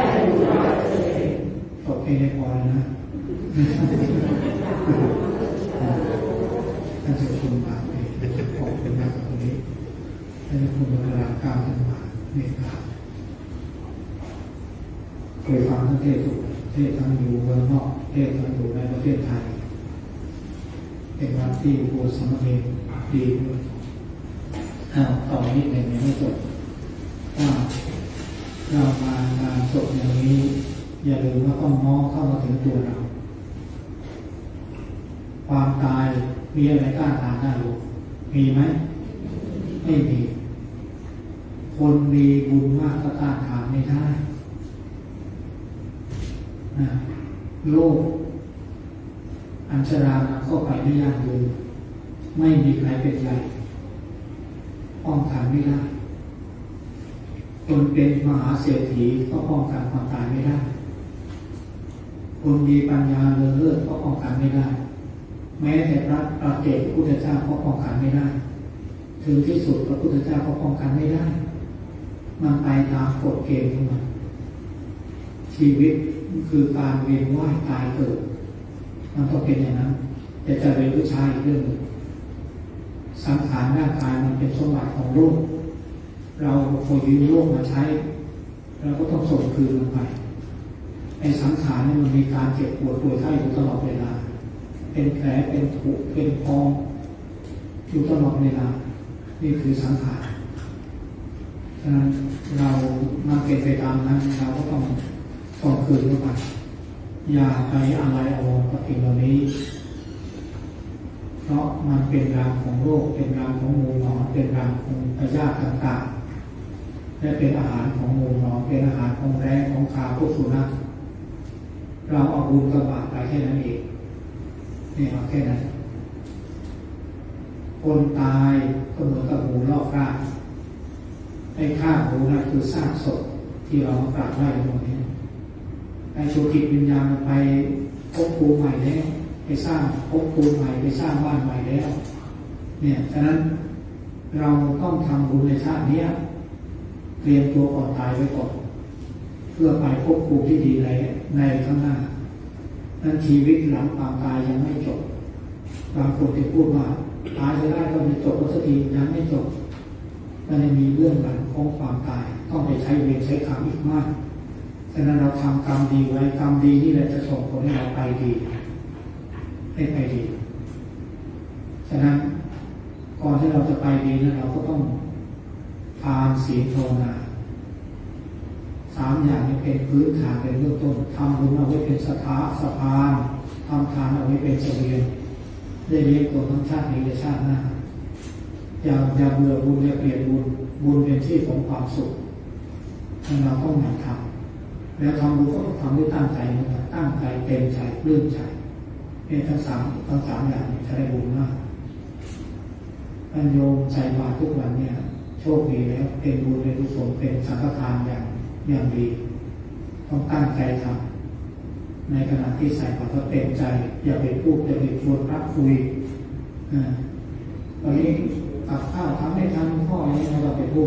ตกเพลงได้พอแล้วนะท่านจะคุณมาเองขอบคุณมากตรงนี้ท่านจะคุณมาลาก้าวขึ้นมาเมตตาเคยฟังทั้งเทศถูกเทศทั้งอยู่เมืองนอกเทศทั้งอยู่ในประเทศไทยเป็นวัดที่โบสถ์สมณีดีด้วยอ้าวต่อนิดหนึ่งยังไม่จบว่าเรามางานศพอย่างนี้อย่าลืมว่าต้องน้อมเข้ามาถึงตัวเราความตายมีอะไรต้านทานได้หรือมีไหมไม่มีคนมีบุญมากก็ต้านทานไม่ได้นะโลกอัญชราเข้าไปไม่ยากเลยไม่มีใครเป็นใหญ่ป้องกันไม่ได้คนเป็นมหาเศรษฐีก็ป้องกันความตายไม่ได้คนมีปัญญาเลิศเลิศก็ป้องกันไม่ได้แม้แต่พระประเจกพระพุทธเจ้าก็ป้องกันไม่ได้ถึงที่สุดพระพุทธเจ้าก็ป้องกันไม่ได้มันไปตามกฎเกณฑ์ของมันชีวิตคือการเวียนว่ายตายเกิดมันต้องเป็นอย่างนั้นแต่จะเป็นผู้ชายอีกเรื่องหนึ่งสังขารร่างกายมันเป็นสมบัติของโลกเราพอยืมโลกมาใช้เราก็ต้องส่งคืนมันไปไอ้สังขารนี่มันมีการเจ็บปวดป่วยไข้อยู่ตลอดเวลาเป็นแผลเป็นผุเป็นพองอยู่ตลอดเวลานี่คือสังขารฉะนั้นเรามาเป็นไปตามนั้นเราก็ต้องส่งคืนเข้าไปอย่าไปอะไรอวรกับสิ่งเหล่านี้เพราะมันเป็นรางของโรคเป็นรางของงูหนอนเป็นรางของพยาธิต่างๆและเป็นอาหารของงูหนอนเป็นอาหารของแร้ของขาพวกสุนัขเราเอาบุญกับบาปไปแค่นั้นเองนี่เอาแค่นั้นคนตายก็เหมือนกับหมูลอกร่างไอ้ข้าหมูนั่นคือซากศพที่เรามากราบไหว้ตรงนี้ไอ้โชติวิญญาณไปพบภูมิใหม่แล้วไปสร้างพบภูมิใหม่ไปสร้างบ้านใหม่แล้วเนี่ยฉะนั้นเราต้องทำบุญในชาตินี้เตรียมตัวก่อนตายไว้ก่อนเพื่อไปพบภูมิที่ดีในในข้างหน้านั้นชีวิตหลังความตายยังไม่จบบางคนที่พูดว่าตายจะได้ก็ไม่จบก็สักทียังไม่จบมันยังมีเรื่องหลังของความตายต้องไปใช้เวรใช้กรรมอีกมากฉะนั้นเราทำกรรมดีไว้กรรมดีนี่แหละจะส่งผลให้เราไปดีให้ไปดีฉะนั้นก่อนที่เราจะไปดีนั้นเราก็ต้องทานศีลภาวนาสามอย่างนี้เป็นพื้นฐานเป็นเบื้องต้นทำบุญเอาไว้เป็นสถาสะพานทำทานเอาไว้เป็นเสบียงได้เลี้ยงตัวทั้งชาตินี้และชาติหน้าอย่าอย่าเบื่อบุญอย่าเกลียดบุญบุญเป็นที่ของความสุขเราต้องหมั่นทำแล้วทำบุญก็ทำด้วยตั้งใจนะครับตั้งใจเต็มใจปลื้มใจเป็นทั้งสามทั้งสามอย่างนี้จะได้บุญมากท่านโยมใส่บาตรทุกวันเนี่ยโชคดีแล้วเป็นบุญเป็นกุศลเป็นสังฆทานอย่างอย่างดีต้องตั้งใจทำในขณะที่ใส่บาตรก็เต็มใจอย่าไปพูดอย่าไปชวนพระคุยอ่าตอนนี้กับข้าวทำไม่ทำพ่อนี้เราไปพูด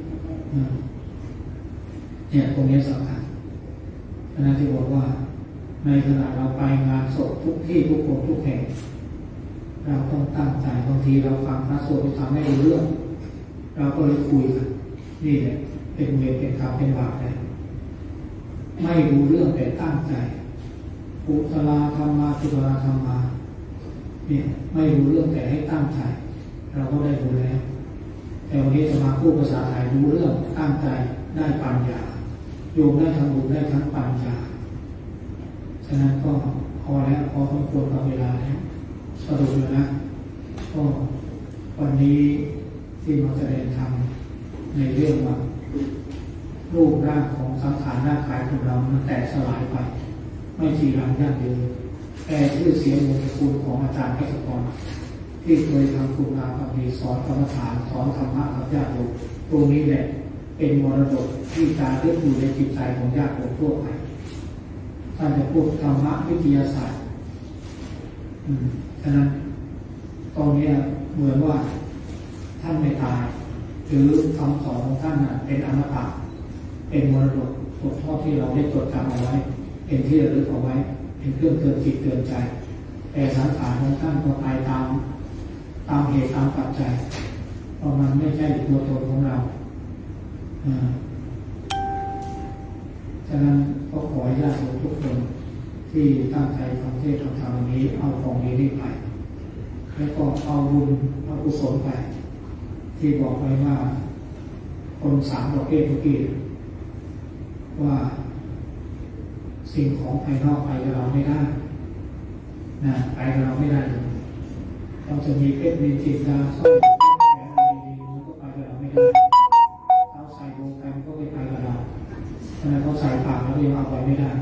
เนี่ยตรงนี้สำคัญขณะที่บอกว่าในขณะเราไปงานศพทุกที่ทุกคนทุกแห่งเราต้องตั้งใจบางทีเราฟังพระสวดทำไม่รู้เรื่องเราก็เลยคุยกันนี่แหละเป็นเวรเป็นกรรมเป็นบาปเลยไม่รู้เรื่องแต่ตั้งใจกุศลธรรมากุศลธรรมาเนี่ยไม่รู้เรื่องแต่ให้ตั้งใจเราก็ได้รู้แล้วแต่วันนี้จะมาพูดภาษาไทยรู้เรื่องตั้งใจได้ปัญญาโยมได้ทั้งบุญได้ทั้งปัญญาฉะนั้นก็พอแล้วพอสมควรกับเวลาแล้วสรุปเลยนะก็วันนี้ที่มาแสดงธรรมในเรื่องว่ารูปร่างของสังขารร่างกายของเรามันแตกสลายไปไม่จีรังยั่งยืนแต่ชื่อเสียงมงคลของอาจารย์เพชรกรที่เคยทำคุณงามความดีสอนกรรมฐานสอนธรรมะกับญาติโยมตรงนี้แหละเป็นมรดกที่จารึกอยู่ในจิตใจของญาติโยมทั่วไปท่านจะพูดธรรมะวิทยาศาสตร์ฉะนั้นตรงนี้เหมือนว่าท่านไม่ตายหรือคำสอนของท่านเป็นอมตะเป็นมรดกตกทอดที่เราได้จดจำเอาไว้เป็นที่ระลึกเอาไว้เป็นเครื่องเตือนจิตเตือนใจแต่สังขารของท่านก็ไปตามตามเหตุตามปัจจัยเพราะมันไม่ใช่ตัวตนของเราฉะนั้นก็ขอให้ญาติโยมทุกคนที่ตั้งใจฟังเทศน์ฟังธรรมวันนี้เอาของนี้นี้ไปแล้วก็เอาบุญเอากุศลไปที่บอกไว้ว่าคนสามประเภทเมื่อกี้ว่าสิ่งของภายนอกไปกับเราไม่ได้นะไปกับเราไม่ได้เราจะมีเพชรมีจิตดาสร้อยแหวนอะไรดีๆมันก็ไปกับเราไม่ได้เราใส่วงกันก็ไม่ไปกับเราฉะนั้นเขาใส่ปากแล้วยังเอาไปไม่ได้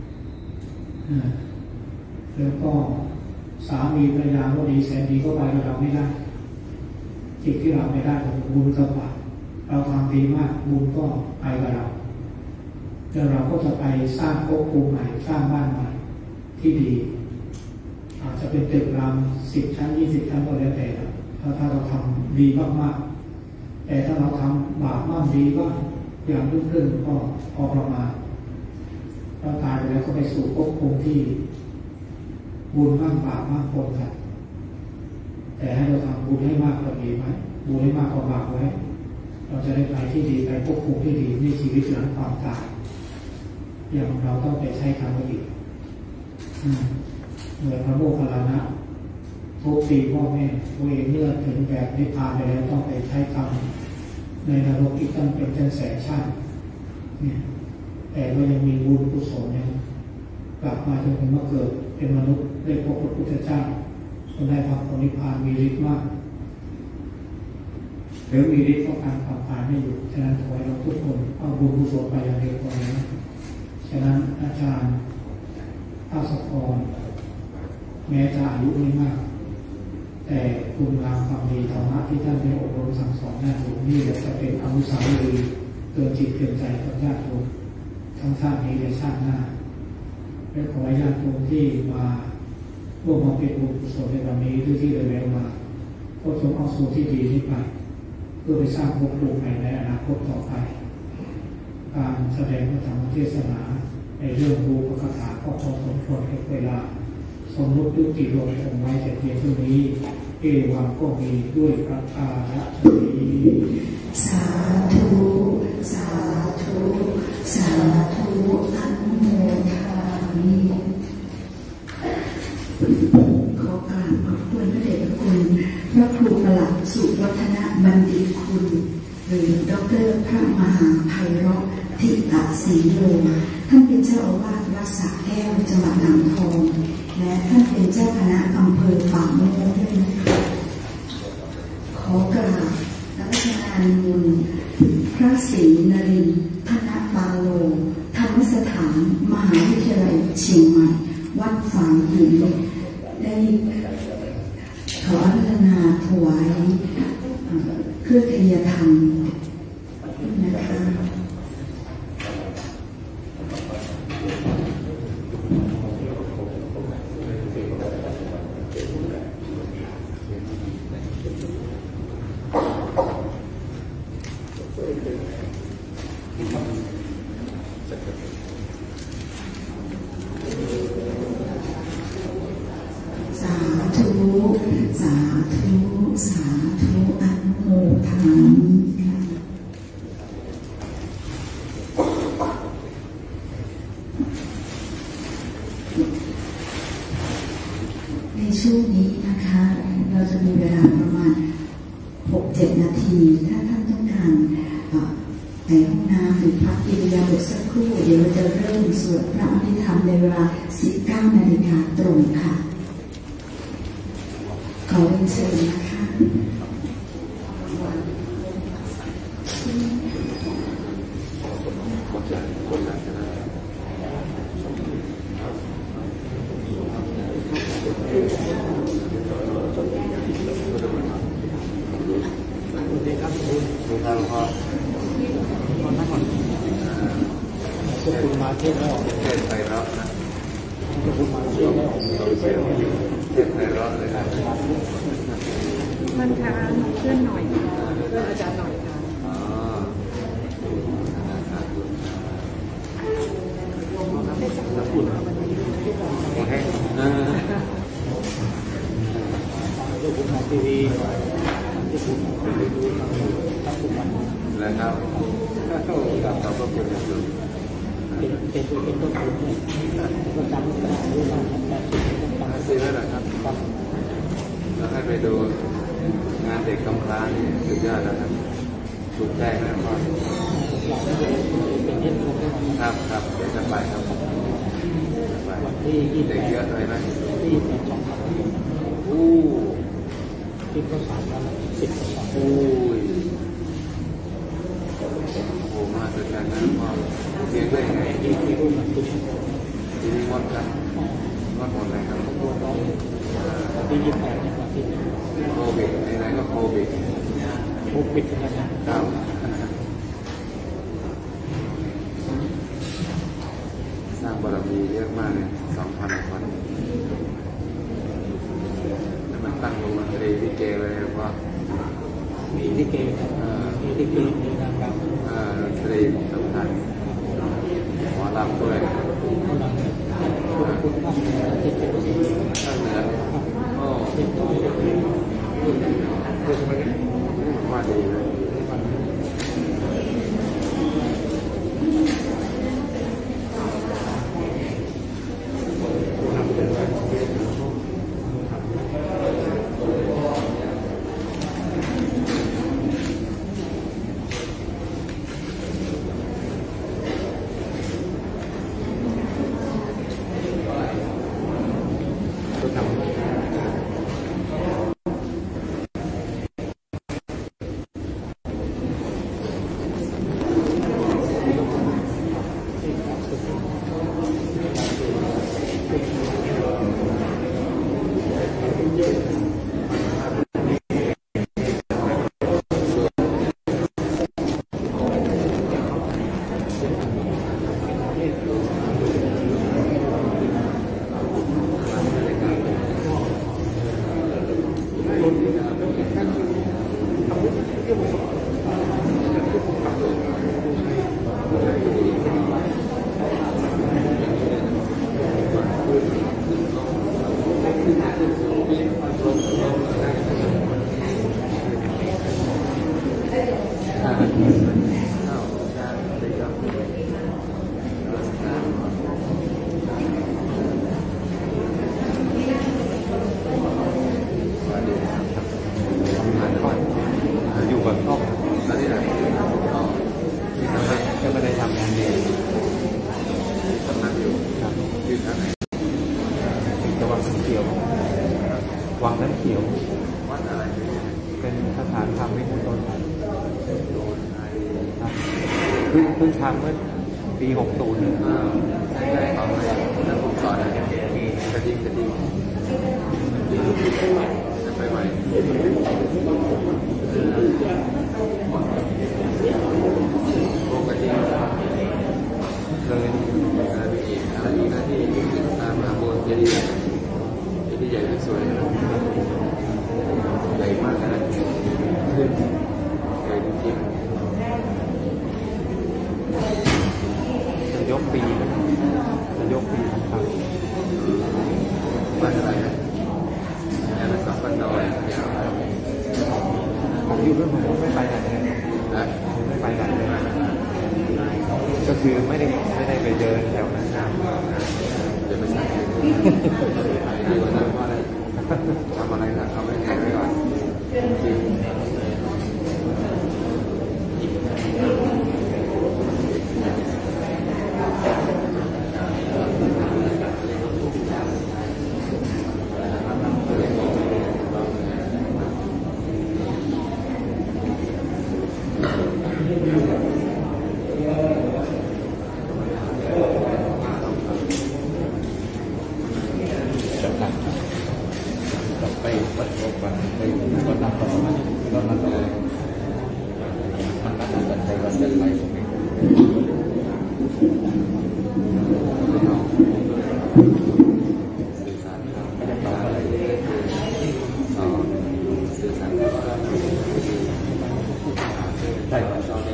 แล้วก็สามีภรรยาก็ดีแสนดีก็ไปกับเราไม่ได้จิตที่เราไม่ได้ก็บุญกับบาปเราทำดีมากบุญก็ไปกับเราแล้วเราก็จะไปสร้างภพภูมิใหม่สร้างบ้านใหม่ที่ดีอาจจะเป็นตึกรามสิบชั้นยี่สิบชั้นก็แล้วแต่ถ้าถ้าเราทำดีมากๆแต่ถ้าเราทำบาปมากดีบ้างอย่างขึ้นๆก็พอประมาณเราตายไปแล้วก็ไปสู่ภพภูมิที่บุญมากบาปมากปนกันแต่ให้เราทำบุญให้มากกว่าดีไหมบุญให้มากกว่าบาปไว้เราจะได้ไปที่ดีไปภพภูมิที่ดีในชีวิตหลังความตายอย่างเราต้องไปใช้คำว่าอีกเหมือนพระโมคคัลลานะทุกปีพ่อแม่ตัวเองเมื่อถึงแบบนิพพานไปแล้วต้องไปใช้คำในนรกอีกตั้งเป็นแสนชาติเนี่ยแต่ก็ยังมีบุญกุศลเนี่ยกลับมาจนถึงมาเกิดเป็นมนุษย์ได้พบพระพุทธเจ้าจนได้พระนิพพานมีฤทธิ์มากหรือมีฤทธิ์ต่อการขับถ่ายไม่อยู่ฉะนั้นขอให้เราทุกคนเอาบุญกุศลไปอย่างเดียวกันนะฉะนั้นอาจารย์ภาสกรแม้จะอายุไม่มากแต่คุณงามความดีธรรมะที่ท่านได้อบรมสั่งสอนญาติโยมนี่จะเป็นอนุสาวรีย์เตือนจิตเตือนใจกับญาติโยมทั้งชาตินี้และชาติหน้าและขอให้ญาติโยมที่มาร่วมมาเป็นบุญกุศลในวันนี้ที่ที่ได้แวะมาก็จงเอาส่วนที่ดีนี้ไปเพื่อไปสร้างภพภูมิใหม่ในอนาคตต่อไปการแสดงพระธรรมเทศนาในเรื่องรูปคาถาก็พอสมควรกับเวลาสมมุติยุติลงคงไว้แต่เพียงเท่านี้เอวังก็มีด้วยพระตาละนี้สาธุสาธุสาธุอนุโมทามิขอกราบขอบคุณพระเดชพระคุณพระครูประหลัดสุวัฒนบัณฑิตคุณหรือดร.พระมหาไพเราะทิตศรีโลท่านเป็นเจ้าอาวาสวัดสระแก้วจังหวัดอ่างทองและท่านเป็นเจ้าคณะอำเภอป่าโมกด้วยนะคะขอกราบรัชทานบุญพระศรีนรินทร์ธนปาโลธรรมสถานมหาวิทยาลัยเชียงใหม่วัดฝางหินได้ขออาราธนาถวายเครื่องทยธรรมนะคะมีเวลาประมาณ หกเจ็ด นาทีถ้าท่านต้องการไปห้องน้ำหรือพักอิริยาบถสักครู่เดี๋ยวเราจะเริ่มสวดพระอภิธรรมในเวลา สิบเก้า นาฬิกาตรงค่ะขอเรียนเชิญนะคะคุณมาเทศแล้วเทศไพเราะนะคุณมาเทศแล้วเทศไพเราะเลยครับมันทานเพื่อนหน่อยเพื่อนอาจารย์หน่อยค่ะอ๋อโอเคลูกคุณมาทีวีแล้วครับกับเราก็ควรจะดูเป็นเป็นเป็นต้นทุนเนี่ยก็จำไม่ได้รู้ว่าแต่ซื้อแล้วนะครับเราให้ไปดูงานเด็กกำพร้านี่สุดยอดแล้วครับถูกใจนะพ่อครับครับเดี๋ยวจะไปครับวันที่ยี่สิบเด็กเยอะเลยนะที่เป็นสองพันอู้ที่ก็สามพันสิบสองอู้ยโอ้มาสุดยอดนะพ่อเรียนได้ยังไงที่ที่รุ่นมันที่ที่นี่งดครับงดหมดเลยครับที่ยี่สิบแปดเนี่ยวันที่โควิดไหนๆก็โควิดโควิดนะครับสร้างบารมีเยอะมากเลยสองพันคนแล้วมันตั้งวงดนตรีที่เกเลยเพราะมีที่เกมีที่เกมีนางรำดนตรีสำคัญหมอลำด้วยคุณภาพที่เป็นภาคเหนือโอ้ว่าดีเลยวังน้ำเขียววัดอะไรเป็นสถานธรรมวิมลต้นไทยเพิ่งเพิ่งทำเมื่อปีหกศูนย์ใช่ใช่เขาเลยแล้วผมสอนอะไรมีกระดิ่งกระดิ่งจะไปไหวโบกระดิ่งเลยอะไรอีกอะไรอีกนะที่ตามมาโบนเจดีย์ที่ใหญ่ที่สวยใหญ่มากนะใหญ่จริงๆจะยกปีจะยกปีทางบ้านอะไรนะแอนด์สับปะรดผมอยู่เรื่องผมไม่ไปไหนเลยนะไม่ไปไหนเลยก็คือไม่ได้ไม่ได้ไปเดินแถวนั้นนะจะไปสั่งดูนะว่าอะไรทำอะไรนะทำให้แข็งไว้ก่อนมันต่อมันก็มันต่อมันก็จะใจวันจะไปตรงนี้สื่อสารไม่ได้ต่ออะไรต่อสื่อสารใช่ครับตอนนี้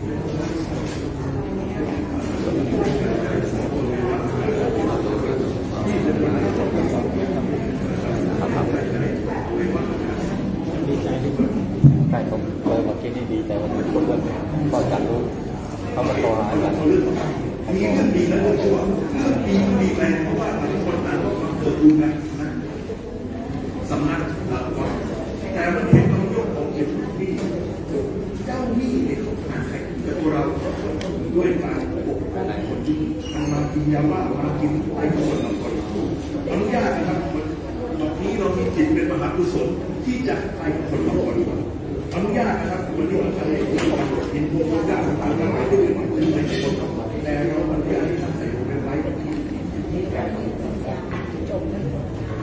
ใช่ผมเคยมาคิดนี่ดีใจวันนี้ทุกคนก็จัดรู้เขามาโทรหากันมีเงินดีแล้วก็ชัวร์มีมีแรงเพราะว่าคนต่างก็เกิดดูนะสำนักแต่มันเห็นเรายกของเก็บนี่เจ้าหนี้เนี่ยเขาหาใครแต่ตัวเราด้วยการปกป้องคนที่มันมากินยาบ้ามากินไอ้คนละคนอนุญาตนะครับวันนี้เรามีจิตเป็นมหากุศลที่จะไปคนละคนอนุญาตนะครับวันนี้เราจะได้เห็นพวกเราได้ต่างกันไปด้วยมันจะไม่ใช่คนแต่เราอนุญาตให้ท่านใส่ลงไปไว้ที่การจบนั้น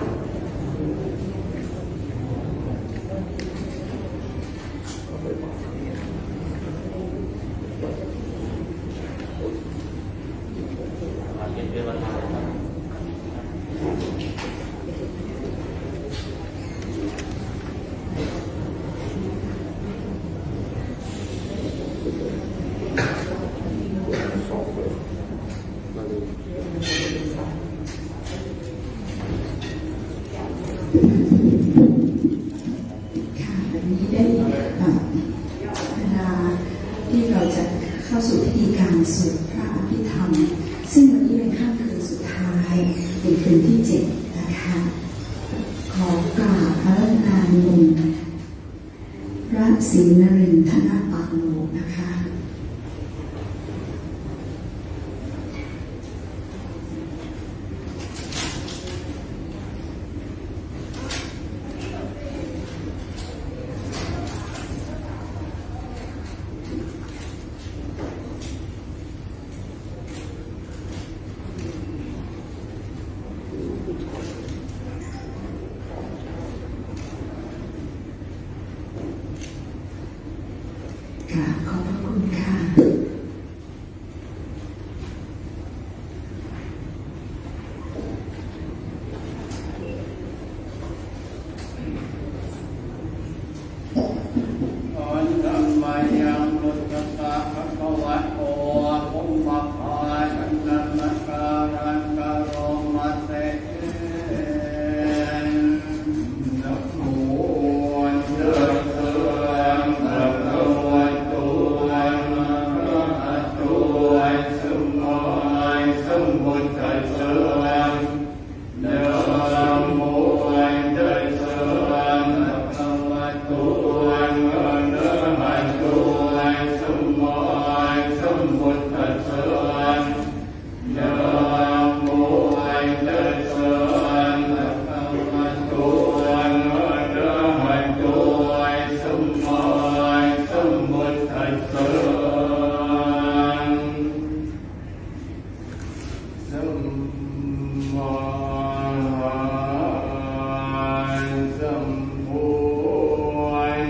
เข้าสู่พิธีการสวดพระอภิธรรมซึ่งวันนี้เป็นค่ำคืนสุดท้ายเป็นคืนที่เจ็ดนะคะขอกราบพระราชทานบุญพระศรีนรินทรปาโลนะคะขอบพระคุณค่ะ Some boy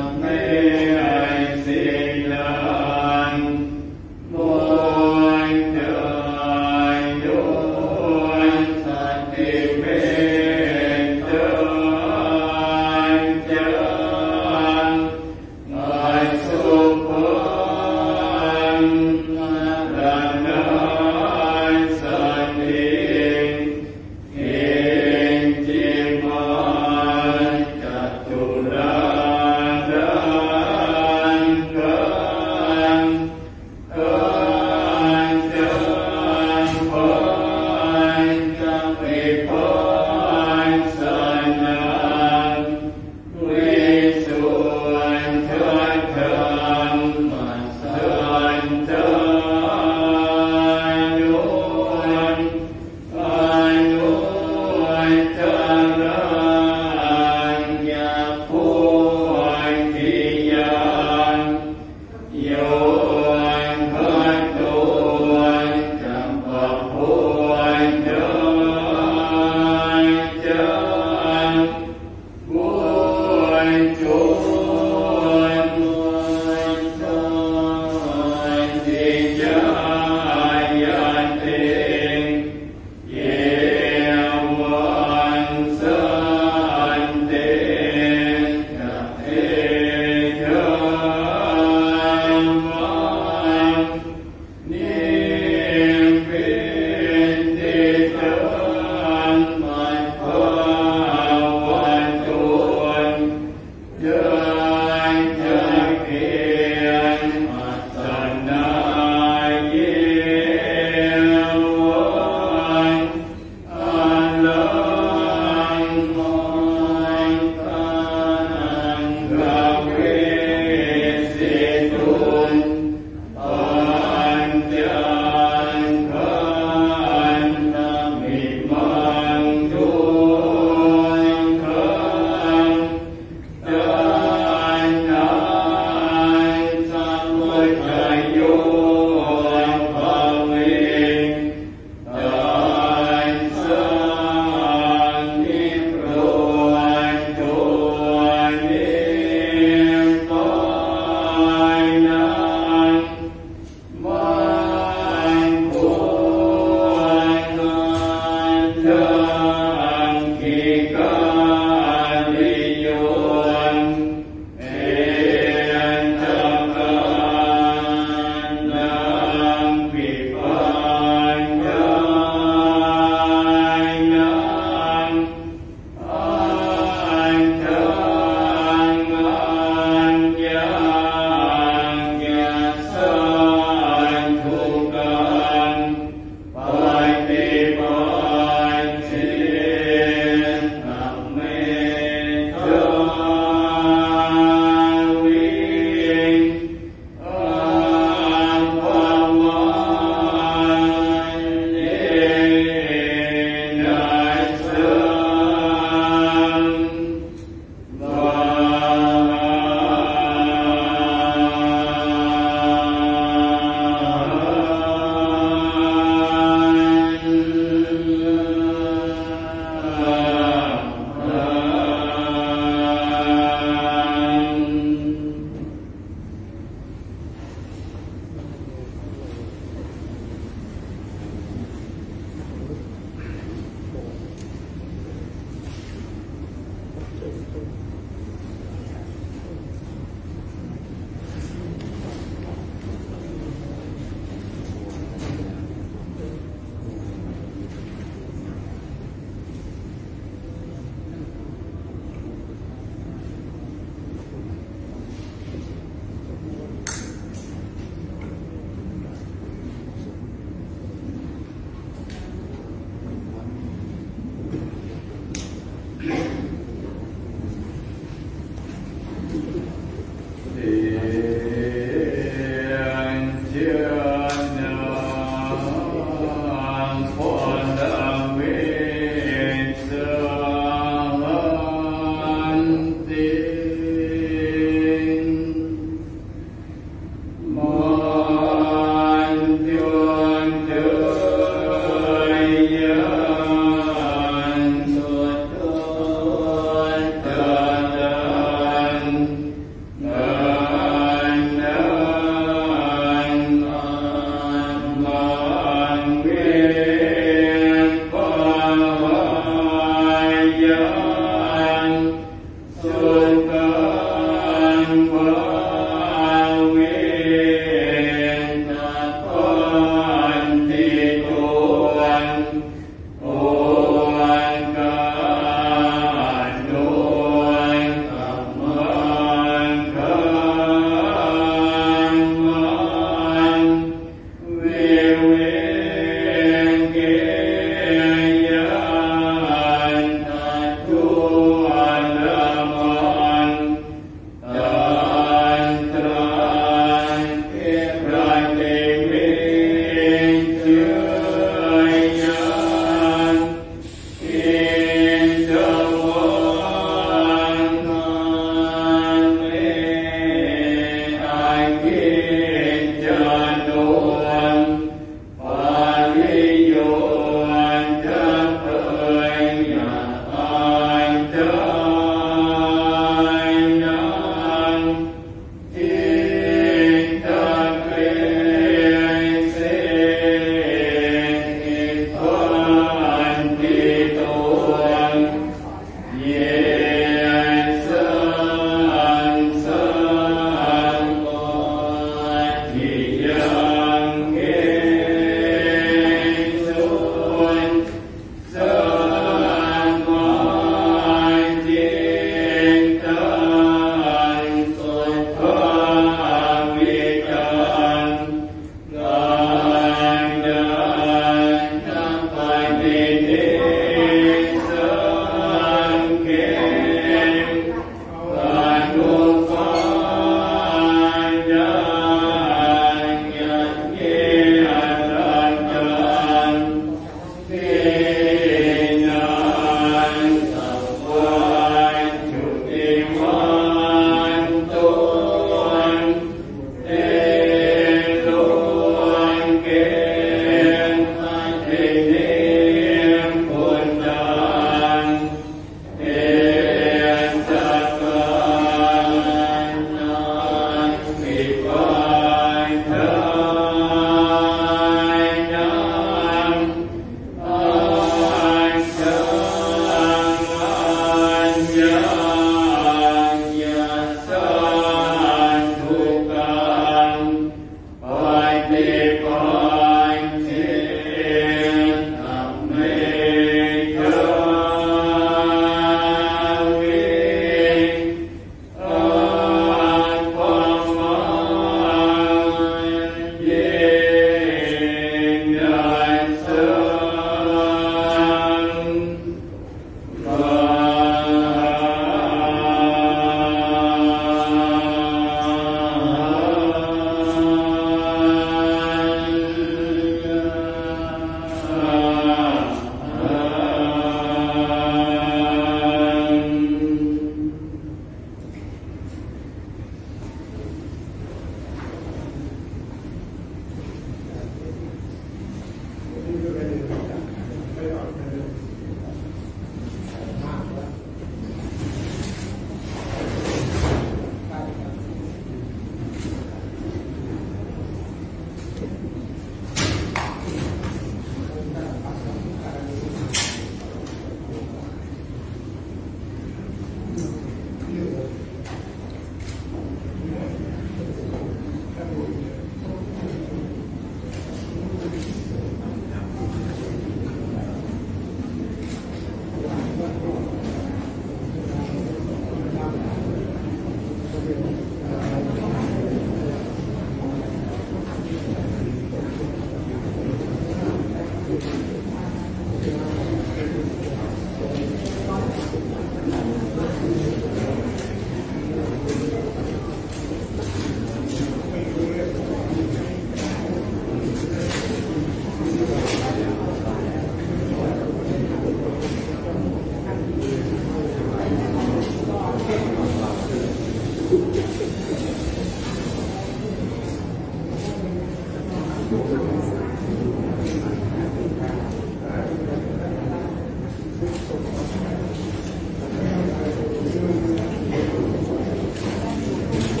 ข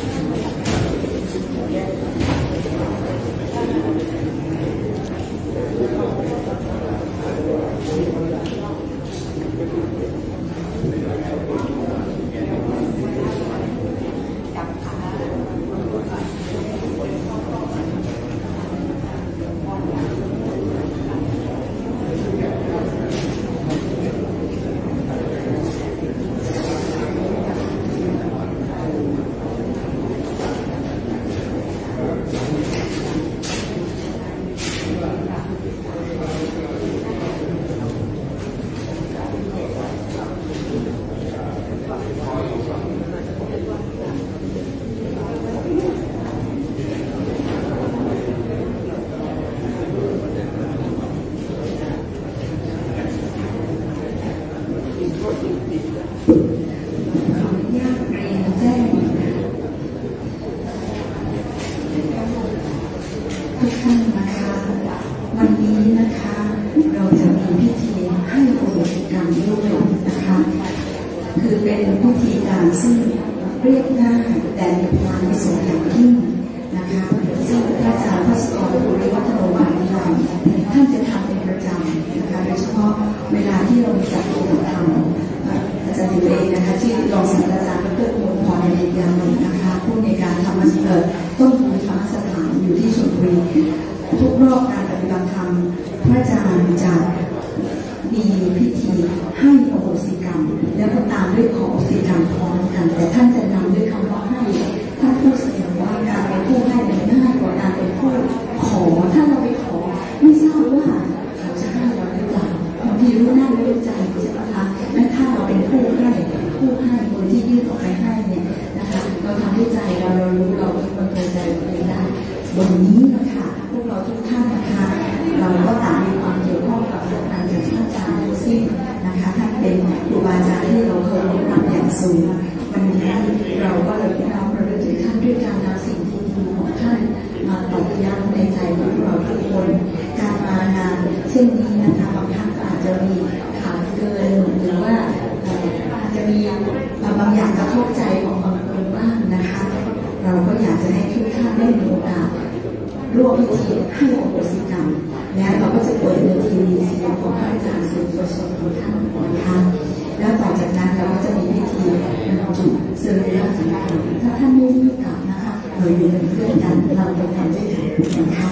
ทุกท่านนะคะวันนี้นะคะเราจะมีพิธีให้โอโหสิกรรมด้วยนะคะคือเป็นพิธีการซึ่งเรียบง่ายแต่มีพลังในส่วนอย่างยิ่งนะคะซึ่งพระอาจารย์พระสกรภูริวัฒโนมหาวิทยาลัยท่านจะทำเป็นประจำนะคะโดยเฉพาะเวลาที่เราจัดกิจกรรมอาจารย์ดิเรกนะคะที่รองศาสตราจารย์ดร.มงคลในยามนนะคะผู้ในการทำมาเกิดต้นทุนธรรมสถานอยู่ที่ชลบุรีทุกรอบการปฏิบัติธรรมพระอาจารย์จะมีพิธีให้อโหสิกรรมแล้วก็ตามด้วยขออโหสิกรรมพร้อมกันแต่ท่านจะนำด้วยคำว่าให้ท่านพูดเสมอว่าการเป็นผู้ให้เป็นง่ายกว่าการเป็นผู้ขอถ้าเราไปขอไม่ทราบว่าเขาจะให้เราหรือเปล่าบางทีรู้หน้าไม่รู้ใจใช่ไหมคะและถ้าเราเป็นผู้ให้ผู้ให้คนที่ยื่นออกไปให้เนี่ยนะคะเราทำด้วยใจเราเรารู้เราบังเอิญใจเราเองได้วันนี้นะคะพวกเราทุกท่านนะคะเราก็ต่างมีความเกี่ยวข้องกับการจากท่านอาจารย์ทั้งสิ้นนะคะท่านเป็นครูบาอาจารย์ที่เราเคยได้รับอย่างสูงวันนี้เราก็เลยน้อมระลึกถึงท่านด้วยการนำสิ่งดีๆของท่านมาตอกย้ำในใจของเราทุกคนการมางานเช่นนี้นะคะบางท่านก็อาจจะมีขาดเกินหรือว่าอาจจะมีบางอย่างกระทบใจของบางคนบ้างนะคะเราก็อยากจะให้ทุกท่านได้มีโอกาสร่วมพิธีให้อโหสิกรรมแล้วเราก็จะเปิดเวทีมีเสียงของพระอาจารย์สุดสดของท่านนะคะแล้วต่อจากนั้นเราก็จะมีพิธีจุดเสรีระสังขารถ้าท่านไม่มีกลับนะคะเราอยู่เป็นเพื่อนกันเราเป็นทำด้วยกันนะคะ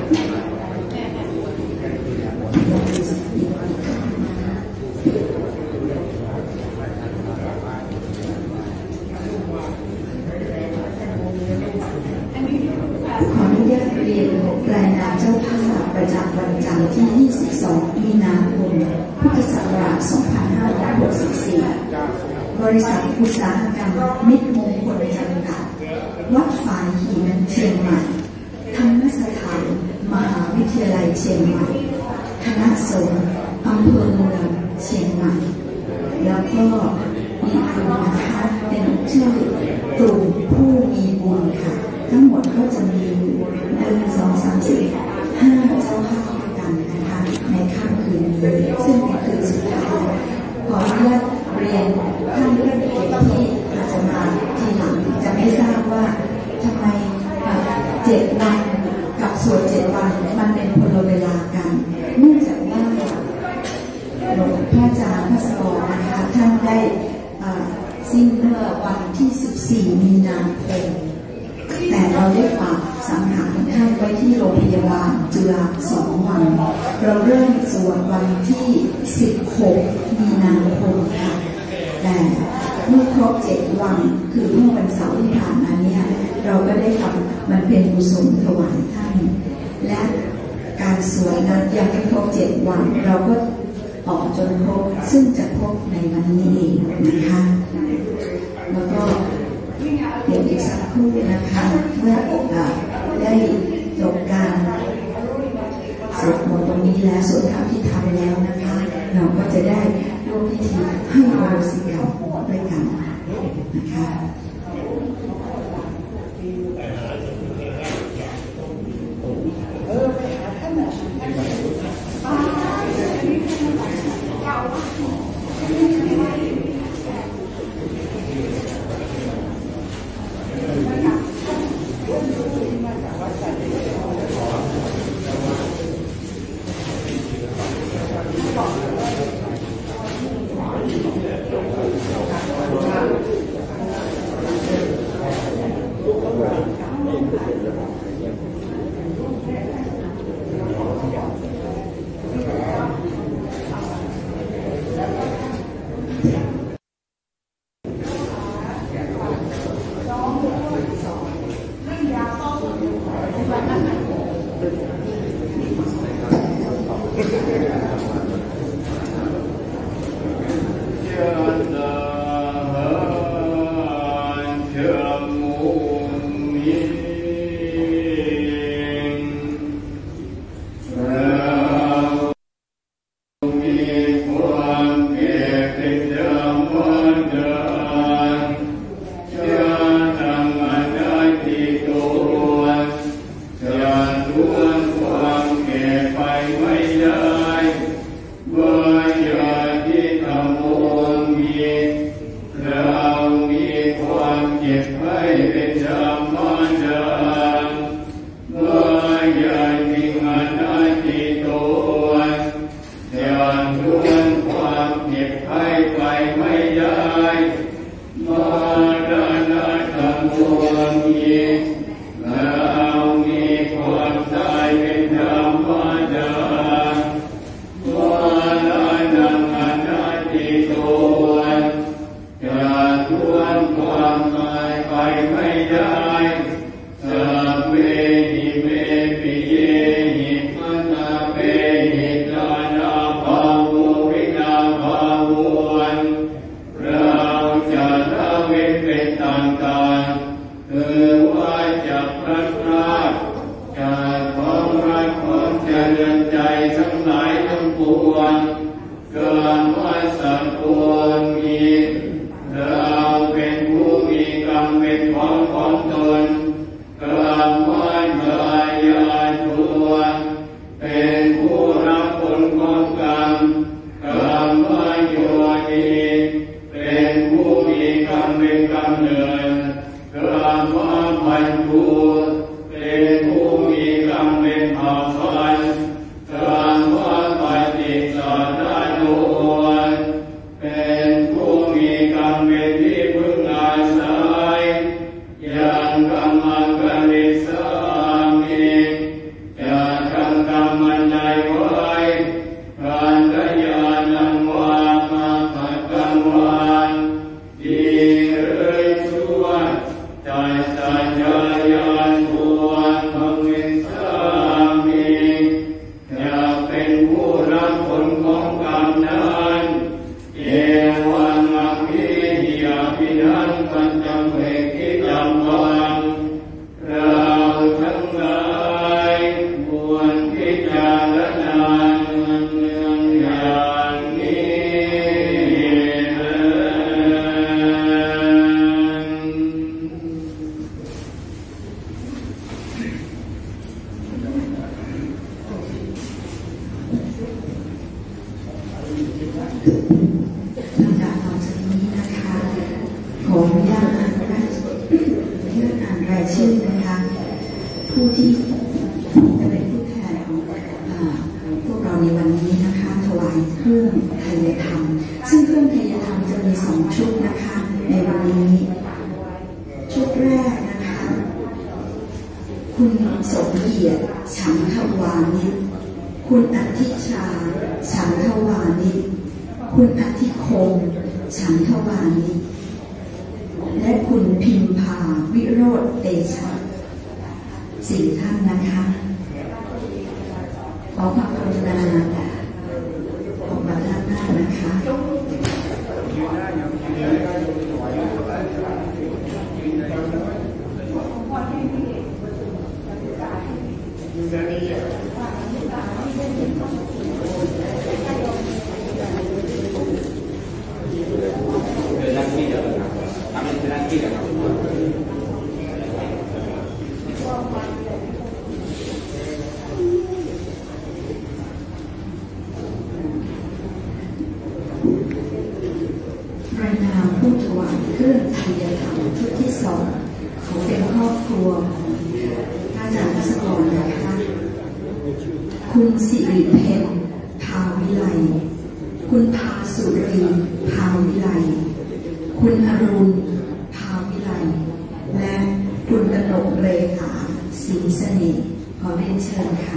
ขออนุญาตเรียนรายงานเจ้าภาพประจำวันจันทร์ที่ ยี่สิบสอง มีนาคม พุทธศักราช สองพันห้าร้อยหกสิบสี่ บริษัทอุตสาหกรรมมิตรมงคลจำกัด วัดฝายหินเชียงใหม่ ธรรมสถานมหาวิทยาลัยเชียงใหม่ คณะสงฆ์อำเภอเมืองเชียงใหม่ แล้วก็มีกลุ่มนะคะเป็นชื่อกลุ่มผู้มีบุญค่ะทั้งหมดก็จะมีหนึ่งสองสามสี่ห้าเจ้าภาพด้วยกันนะคะในค่ำคืนนี้ซึ่งเป็นคืนสุดท้ายขออนุญาตเรียนท่านผู้เกียรติที่อาจจะมาทีหลังจะไม่ทราบว่าทำไมเจ็ดวันกับส่วนเจ็ดวันมันเป็นคนละเวลากันเนื่องจากว่าหลวงพ่ออาจารย์พระสกรนะคะท่านได้สิ้นเมื่อวันที่สิบสี่มีนาคมแต่เราได้ฝากสังหารท่านไว้ที่โรงพยาบาลจุฬาสองวันเราเริ่มสวดวันที่สิบหกมีนาคมค่ะแต่เมื่อครบเจ็ดวันคือเมื่อวันเสาร์ที่ผ่านมาเนี่ยเราก็ได้ทำมันเป็นกุศลถวายท่านและการสวดนั้นยังไม่ครบเจ็ดวันเราก็ออกจนครบซึ่งจะครบในวันนี้เองนะคะแล้วก็เดี๋ยวอีกสักครู่นะคะเมื่อโอกาสได้จบการสวดมนต์ตรงนี้แล้วสวดธรรมที่ทำแล้วนะคะเราก็จะได้ร่วมพิธีให้อโหสิกรรมด้วยกันนะคะนตุเป็นผู้มีกรรมเป็นเผ่าพันธุ์การว่าปฏิสารโนเป็นผู้มีกรรมเป็นที่พึ่งอาศัยยังกรรมกริสามิจะทำกรรมอันใดไว้การกยานังวามาปัตตังวันดีเอ่ยชั่วใจสัญญายันทวนพังวิสามิจะเป็นผู้รับผลของกรรมนั้นเอวังอภิหิยาภินันปัญจเวกิจัมวังเราทั้งหลายควรพิจารณาอย่างนี้ลำดับต่อจากนี้นะคะขออนุญาตอ่านรายชื่ออ่านรายชื่อนะคะผู้ที่จะเป็นผู้แทนของพวกเราในวันนี้นะคะถวายเครื่องไทยธรรมซึ่งเครื่องไทยธรรมจะมีสองชุดนะคะในวันนี้ชุดแรกนะคะคุณสมเกียรติฉันทวานิชคุณอธิชาฉันทวานิชคุณอธิคมฉันทวานิชและคุณพิมพาวิโรจน์เตชะสี่ท่านนะคะขอความกรุณาออกมาด้านหน้านะคะเป็นหน้าที่เดียวกันครับทำเป็นหน้าที่เดียวกันรายนามผู้ถวายเครื่องไทยธรรมชุดที่สองของเป็นครอบครัวอาจารย์พัสกรนะคะคุณสิริเพชรภาวิไลคุณภาสุรีภาวิไลคุณอรุณภาวิไลและคุณกนกเรขาศรีเสน่ห์ขอเรียนเชิญค่ะ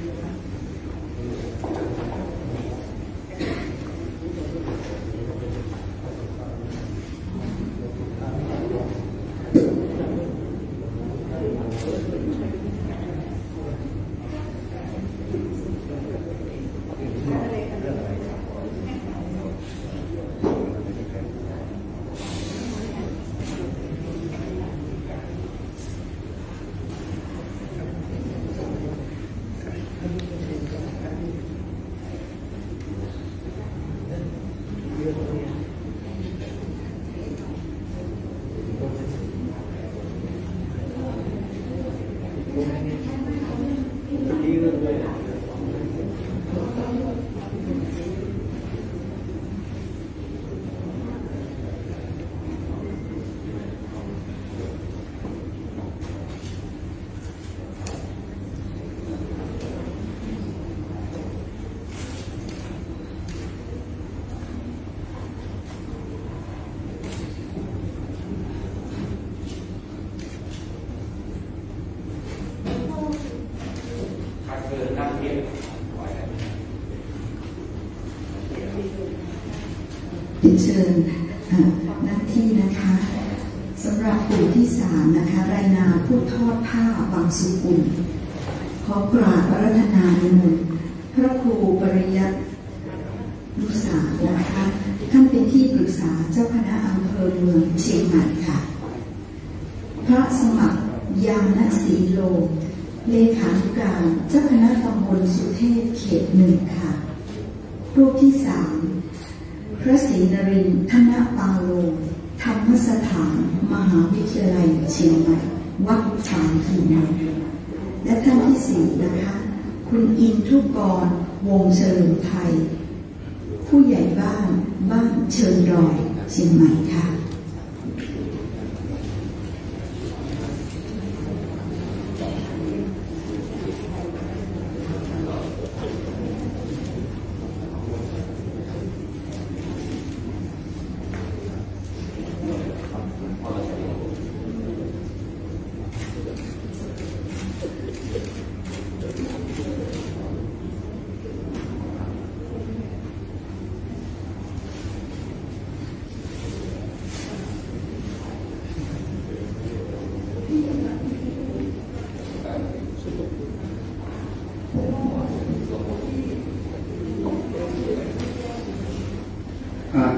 เชิญหน้าที่นะคะสำหรับกลุ่มที่สามนะคะรายนามผู้ทอดผ้าบางสุกุลขอกราบพระรัตนานิมนต์พระครูปริยัตินุสานะคะท่านเป็นที่ปรึกษาเจ้าคณะอำเภอเมืองเชียงใหม่ค่ะพระสมัครยานสีโลเลขานุการเจ้าคณะตำบลสุเทพเขตหนึ่งค่ะรูปที่สามพระศรีนรินทร์ธนปาโลธรรมสถานมหาวิทยาลัยเชียงใหม่วัดฝางหินและท่านที่สี่นะคะคุณอินทุกรวงเฉลิมไทยผู้ใหญ่บ้านบ้านเชิญดอยเชียงใหม่ค่ะ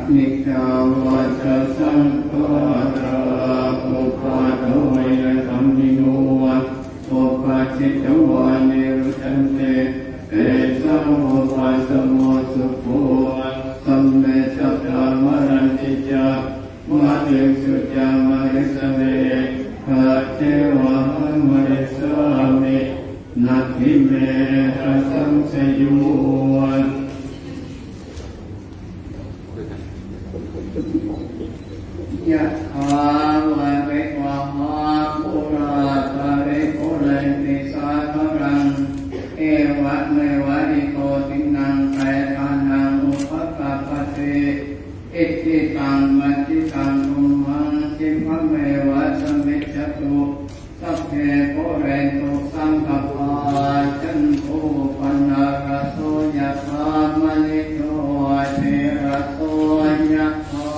นิจาวัจสังขารอุปาทวยธรรมิโนอุปาจิตวานิรุชันเตเอสังอุปาสโมสุโภสัมเมสัพพะมรันติจามาเตสุจามาริสเวหะเทวะมริสามินัตถิเมหัสังสยุวันยะถาวะริวะหาปุราภริปุเรนติสาครังเอวะเมวะอิโตตินังไตทานังอุปกัปปติอิทิตังมัจจิตังตุมังจิมะเมวะสมิจจตุสัพเพปุเรนตุสังฆปาจันโทปนะระโสยะธามณิโตติระโสยะธา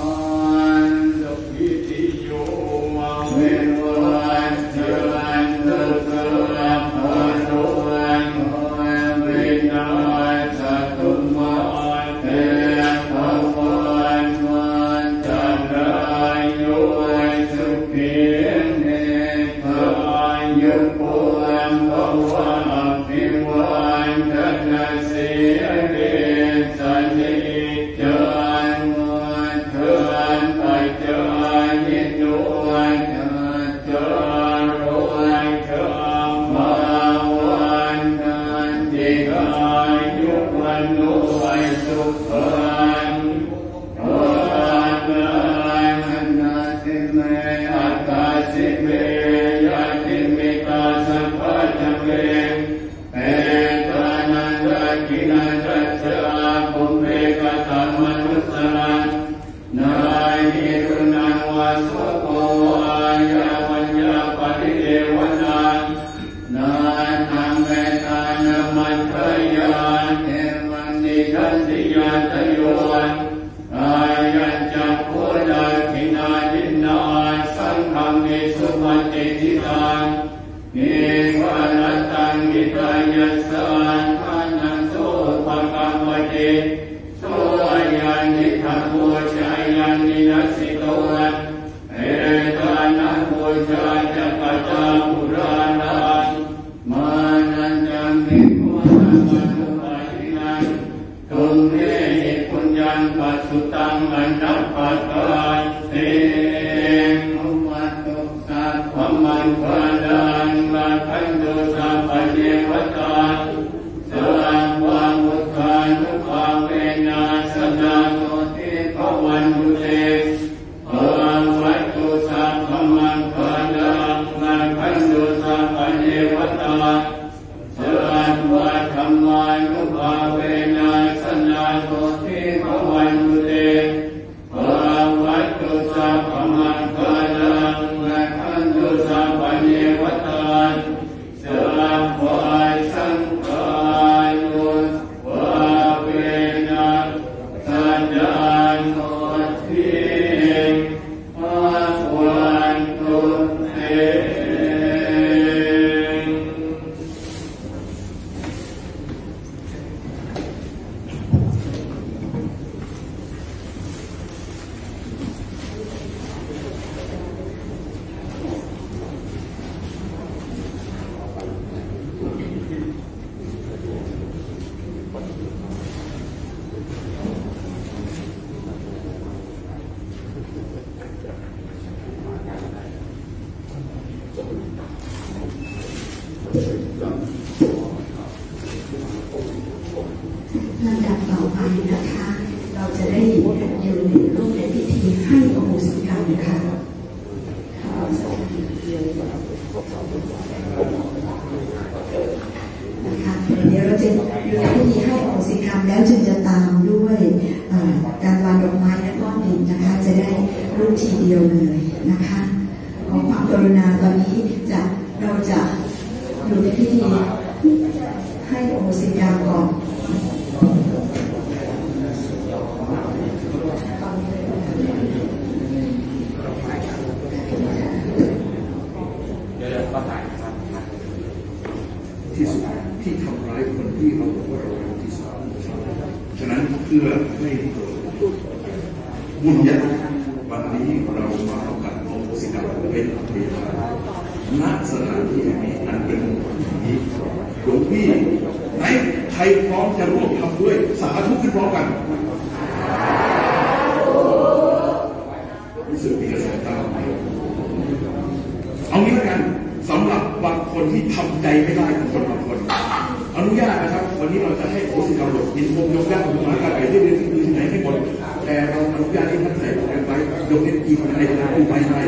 เววัชชันตุสัพพะโลกวินาศตุมาเตภวันวันจันทร์โยสุขีเนภายุปุวันภวันภิวันจันทร์เสียเดสันนิจันวันเถินปัจจายโนจารวันเถิดมาวันนั้นที่กายยุวันโนสุขันวันนั้นนาสิเมอัตตาสิเมยะติมิตาสัพพะจเวเอตานันตะกินันตัสสะปุเมกตามนุสสันนายิรุณังวาสุโภยาวัญญาปฏิเดวนานานังเมตานามันทยานเทมันนิทันติยาตโยนอายัญจักโพดาคินาดินาสังฆังนิสุปฏิทิตังเอวะนัตตังกิตายัสสันทานังโสภะกัมวะเตโสยันนิทังโพชายันนินัสสิโตวันเอตานังโพชาจักกัจจาปุรานังมานันจังนิโพธังวันุปาทินังตุมเมหิปุญญังปัสสุตังอันนัปปัตตาเตภวัตตุสัพพมันพานังละขันตุสัพพะเนวตาสังวามุตตานุภาเวนะสนาโตติภวันตุเตภวัตตุสัพพมันพานังละขันตุสัพพะเนวตาสังวาธัมมานุภาเวนะสนาโตติภวันตุเตภวัตตุสัพพมันพานังละขันตุสัพพะเนวตาสัพพะสังฆานุภาเวนะสนาโตติภวันตุเตลำดับต่อไปนะคะ เราจะได้อยู่ในรูปในพิธีให้อโหสิกรรมค่ะนะคะเดี๋ยวเราจะอยู่ในพิธีให้อโหสิกรรมแล้วจึงจะตามด้วยการวางดอกไม้และก้อนดินนะคะจะได้รูปทีเดียวเลยนะคะขอความกรุณาตอนนี้จะเราจะอยู่ในพิธีให้อโหสิกรรมก่อนที่สุดที่ทำร้ายคนที่เราบอกว่าเราเป็นที่สุดฉะนั้นเพื่อไม่ให้เกิดบุญใหญ่วันนี้เรามาทำการโอโหสิกรรมเป็นเวลาณสถานที่แห่งนี้อันเป็นมงคลนี้หลวงพี่ไหนใครพร้อมจะร่วมทำด้วยสาธุขึ้นพร้อมกันรู้สึกมีกระแสตามเอางี้แล้วกันสำหรับบางคนที่ทำใจไม่ได้ของคนบางคนอนุญาตนะครับวันนี้เราจะให้โอสิกรรมหลบยินพงยกย่างหมาการไปที่เรียนที่มือที่ไหนให้หมดแต่เราอนุญาตให้ท่านใส่กันไปยกเว้นอีกในทางผู้ไปให้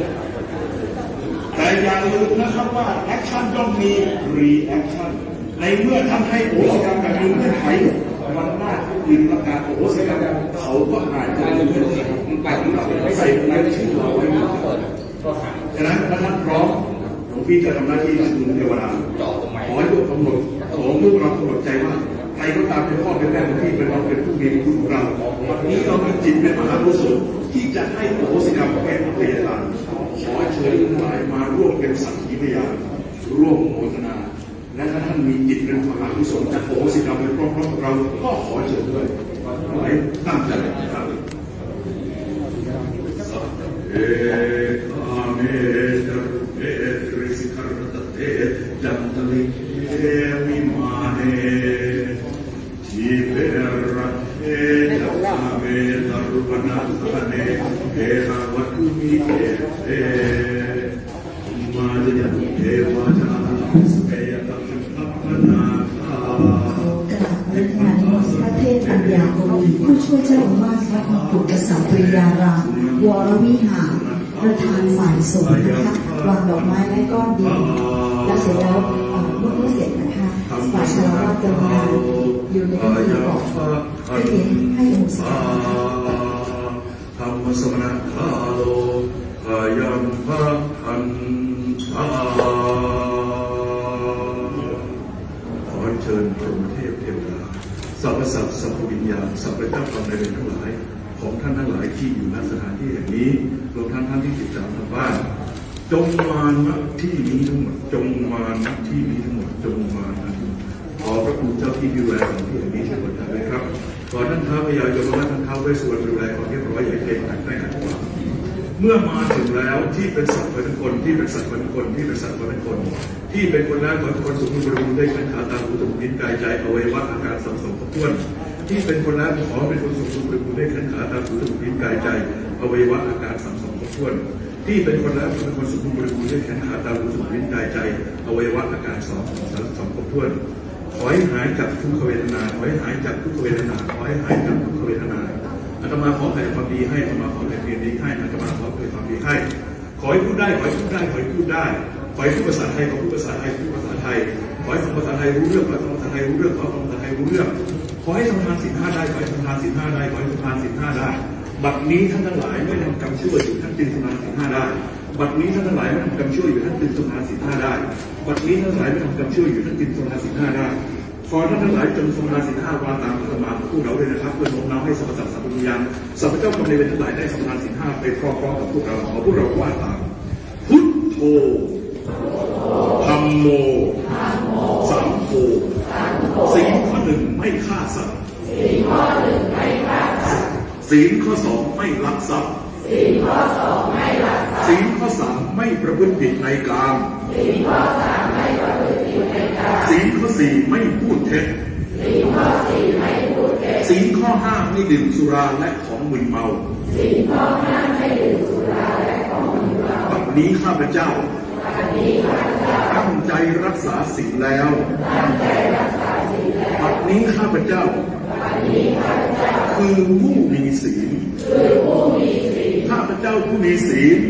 แต่อย่าลืมนะครับว่าแอคชั่นต้องมีรีแอคชั่นในเมื่อท่านให้โอสิกรรมแบบนี้ไม่ไขวันหน้าผู้อื่นประกาศโอสิกรรมเขาก็อาจจะเลื่อนไปใส่ในชื่อเราไว้หมดฉะนั้นถ้าท่านพร้อมหลวงพี่จะทำหน้าที่ชูเทวดาขอให้ทุกกำหนดขอลูกเรากำหนดใจว่าใครก็ตามเป็นพ่อเป็นแม่ของพี่เป็นเราเป็นผู้มีคุณของเราวันนี้เรามีจิตเป็นมหากุศลที่จะให้โอสิกรรมเป็นพยานขอเชิญทั้งหลายมาร่วมเป็นสักขีพยานร่วมโมทนาและถ้าท่านมีจิตเป็นมหากุศลจะโอสิกรรมเป็นพร้อมๆกับเราก็ขอเชิญด้วยขอให้ตั้งใจนะครับเอคาเมตรุเอตริสิกรตเตจันทลิเอวิมาเนทิเวระเอจัตเมตรุปนัสเนเอราวัตุมิเอเอมาจยันเทวาจาสเปยตัมพัพนาคากราบพระพระเทพปัญญาโกวิผู้ช่วยเจ้าอาวาสวัดมงกุฎกษัตริย์ปริยารามวรวิหารประธานฝ่ายสงฆ์นะคะวางดอกไม้และก้อนดินแล้วเสร็จแล้วเมื่อเมื่อเสร็จนะคะฝ่ายชาวบ้านกำลังอยู่ในพิธีบอกให้เรียนให้องค์สิธรรมสมณะคาโลอายัมภะอันทาขอเชิญพระเทพเทวดาสรรพสัตว์สัพพวิญญาณสัพพเจ้ากรรมนายเวรทั้งหลายของท่านทั้งหลายที่อยู่ณสถานที่แห่งนี้รวมทั้งท่านที่ติดตามทางบ้านจงมาณที่นี้ทั้งหมดจงมาณที่นี้ทั้งหมดจงมาณที่ขอพระคุณเจ้าที่ดูแลของที่แห่งนี้ช่วยประทานด้วยครับขอท่านท้าวพญายมราชท่านท้าวเวสสุวรรณดูแลของเรียบร้อยอย่าเกรงขัดไม่ขัดขวางเมื่อมาถึงแล้วที่เป็นสัตว์เป็นคนที่เป็นสัตว์เป็นคนที่เป็นสัตว์เป็นคนที่เป็นคนแล้วขอทุกคนสมบูรณ์บริบูรณ์ด้วยขันธ์ขาตาหูจมูกลิ้นกายใจอวัยวะอาการสัมสัมครบถ้วนที่เป็นคนแล้วขอเป็นคนสมบูรณ์บริบูรณ์ด้วยขันธ์ขาตาหูจมูกลิ้นกายใจอวัยวะอาการสัมสัมครบถ้วนที่เป็นคนแล้วเป็นคนสมบูรณ์บริบูรณ์ด้วยแขนขาตาหูจมูกลิ้นกายใจอวัยวะอาการสองสองครบถ้วนขอให้หายจากทุกขเวทนาขอให้หายจากทุกขเวทนาขอให้หายจากทุกขเวทนาอาตมาขอแผ่ความดีให้อาตมาขอแผ่เพียรดีให้อาตมาขอแผ่ความดีให้ขอให้พูดได้ขอให้พูดได้ขอให้พูดได้ขอให้พูดภาษาไทยขอพูดภาษาไทยพูดภาษาไทยขอให้ฟังภาษาไทยรู้เรื่องขอให้ฟังภาษาไทยรู้เรื่องขอให้ฟังภาษาไทยรู้เรื่องขอให้ทำทานศีลห้าได้ขอให้ทำทานศีลห้าได้ขอให้ทำทานศีลห้าได้บัดนี้ท่านทั้งหลายไม่ทำกรรมชั่วอยู่ท่านจึงทำทานศีลห้าได้บัดนี้ท่านทั้งหลายไม่ทำกรรมชั่วอยู่ท่านจึงทำทานศีลห้าได้บัดนี้ท่านทั้งหลายไม่ทำกรรมชั่วอยู่ท่านจึงทำทานศีลห้าได้ขอท่านทั้งหลายจงทรงทานศีลห้าวาตามธรรมะของพวกเราด้วยนะครับเพื่อโน้มน้าวให้สรรพสัตว์สัพพวิญญาณสัพพเจ้ากรรมนายเวรทั้งหลายได้ทำทานศีลห้าไปพร้อมๆกับพวกเราขอพวกเราว่าตามพุทโธธัมโมสังโฆศีลข้อหนึ่งไม่ฆ่าสัตว์ศีลข้อหนึ่งไม่ฆ่าสัตว์ศีลข้อสองไม่ลักทรัพย์ศีลข้อสองไม่ลักทรัพย์ศีลข้อสามไม่ประพฤติผิดในกามศีลข้อสามไม่ประพฤติผิดในกามศีลข้อสี่ไม่พูดเท็จศีลข้อสี่ไม่พูดเท็จศีลข้อห้าไม่ดื่มสุราและของมึนเมาศีลข้อห้าไม่ดื่มสุราและของมึนเมาบัดนี้ข้าพเจ้าตั้งใจรักษาศีลแล้วบัดนี้ข้าพเจ้าคือผู้มีศีลข้าพเจ้าผู้มีศีล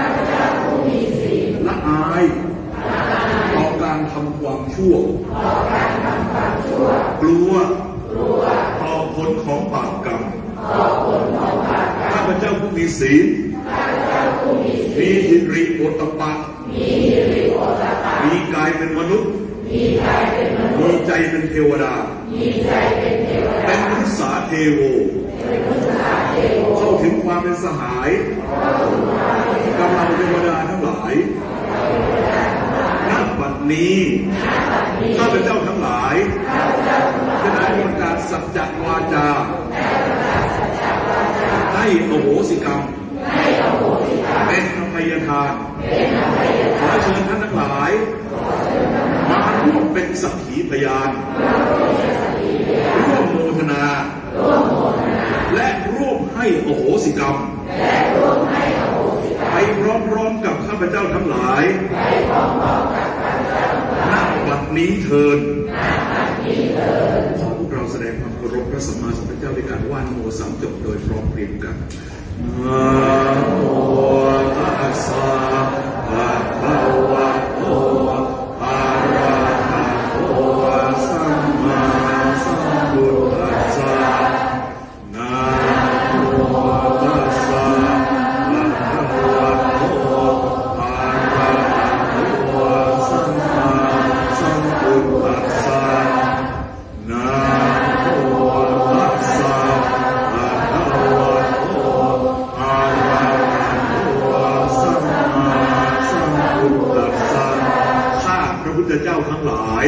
ละอายต่อการทำความชั่วกลัวต่อผลของบาปกรรมข้าพเจ้าผู้มีศีลมีหิริโอตปะมีกายเป็นมนุษย์มีใจเป็นเทวดาเป็นมุสาเทโวเข้าถึงความเป็นสหายกำลังเทวดาทั้งหลายณบัดนี้ข้าพเจ้าทั้งหลายจะได้ประกาศสัจจวาจาในให้อโหสิกรรมเป็นอภัยทานขอเชิญท่านทั้งหลายมาร่วมเป็นสักขีพยานร่วมโมทนาและร่วมให้อโหสิกรรมไปพร้อมๆกับข้าพเจ้าทั้งหลายณบัดนี้เทินขอพวกเราแสดงความเคารพพระสัมมาสัมพุทธเจ้าด้วยการว่านโมสามจบโดยพร้อมเพรียงกันนะโมตัสสะภะคะวะโตอะระหะโตสัมมาสัมพุทธัสสะนะโมตัสสะภะคะวะโตอะระหะโตสัมมาสัมพุทธัสสะนะโมตัสสะภะคะวะโตอะระหะโตสัมมาสัมพุทธัสสะข้าพระพุทธเจ้าทั้งหลาย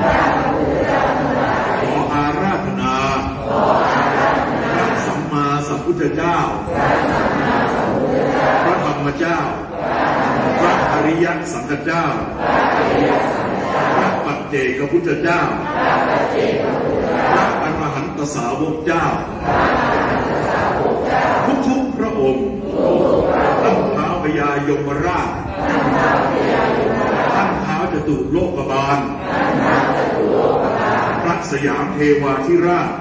ขออาราธนาพระสัมมาสัมพุทธเจ้าพระธรรมเจ้าพระอริยสังฆเจ้าพระปัจเจกพุทธเจ้าพระอรหันตสาวกเจ้าทุกๆพระองค์ตั้งท้าวพญายมราชตั้งท้าวจตุโลกบาลพระสยามเทวาธิราช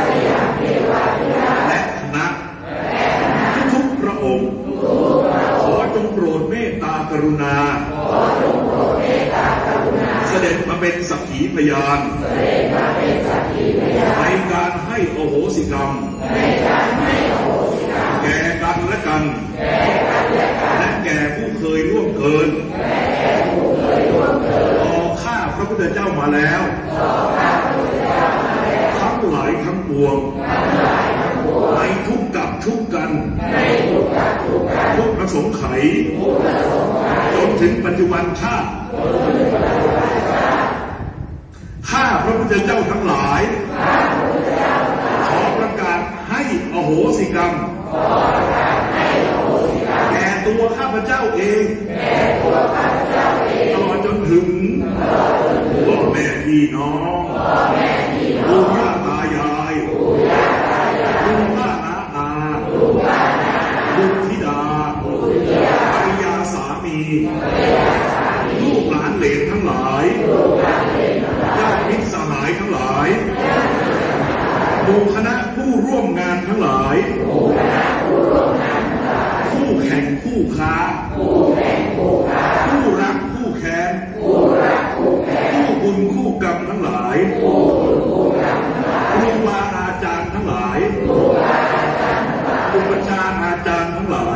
และคณะทุกๆพระองค์ขอจงโปรดเมตตากรุณาเสด็จมาเป็นสักขีพยานในการให้อโหสิกรรมแก่กันและกันและแก่ผู้เคยร่วมเกินต่อข้าพระพุทธเจ้ามาแล้วทั้งหลายทั้งปวงในทุกกับทุกกันทุกประสงค์ไขจนถึงปัจจุบันชาติข้าพระพุทธเจ้าทั้งหลายขอประกาศให้อโหสิกรรมแก่ตัวข้าพเจ้าเองตลอดจนถึงพ่อแม่พี่น้องปู่ย่าตายายลุงป้าน้าอาบุตรธิดาภรรยาสามีลูกหลานเหลนทั้งหลายญาติมิตรสหายทั้งหลายหมู่คณะผู้ร่วมงานทั้งหลายคู่แข่งคู่ค้าคู่รักคู่แค้นคู่บุญคู่กรรมทั้งหลายครูบาอาจารย์ทั้งหลายอุปชาอาจารย์ทั้งหลาย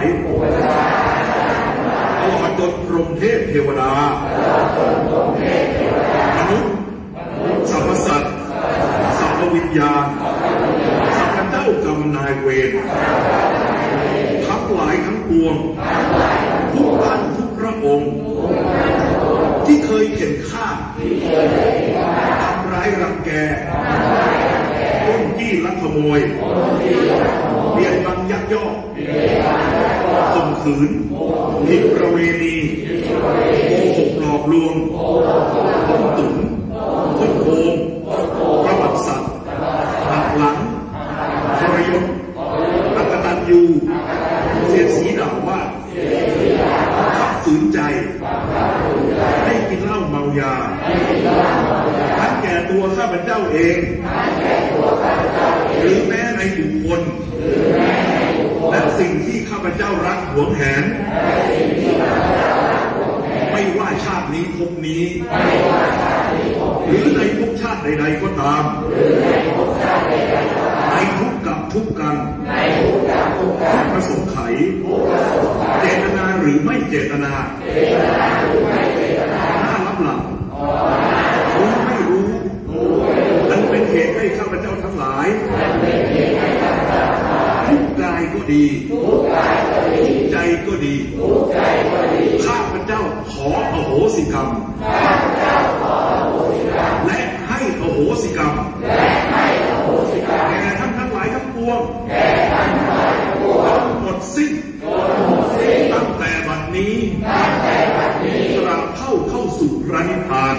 ตลอดจนพรหมเทพเทวดามนุษย์สรรพสัตว์สรรพวิญญาณสรรพเจ้ากรรมนายเวรทั้งหลายทั้งปวงทุกท่านทุกพระองค์ที่เคยเข็นฆ่าทำร้ายรังแกปล้นจี้ลักขโมยเบียดบังยักยอกข่มขืนผิดประเวณีโกหกหลอกลวงต้มตุ๋นคดโกงประวัติศาสตร์หักหลังทรยศอักตันยูเสียดสีด่าว่าขับฝืนใจให้กินเหล้าเมายาทั้งแก่ตัวข้าพเจ้าเองหรือแม้ในบุคคลและสิ่งที่ข้าพเจ้ารักหวงแหนไม่ว่าชาตินี้ภพนี้หรือในภพชาติใดๆก็ตามในทุกกับทุกกันทุกประสงค์ไขเจตนาหรือไม่เจตนาหน้ารับหลังรู้ไม่รู้นั้นเป็นเหตุให้ข้าพเจ้าทั้งหลายทุกกายก็ดีทุกใจก็ดีข้าพเจ้าขออโหสิกรรมและให้อโหสิกรรมแก่ท่านทั้งหลายทั้งปวงพระนิพพาน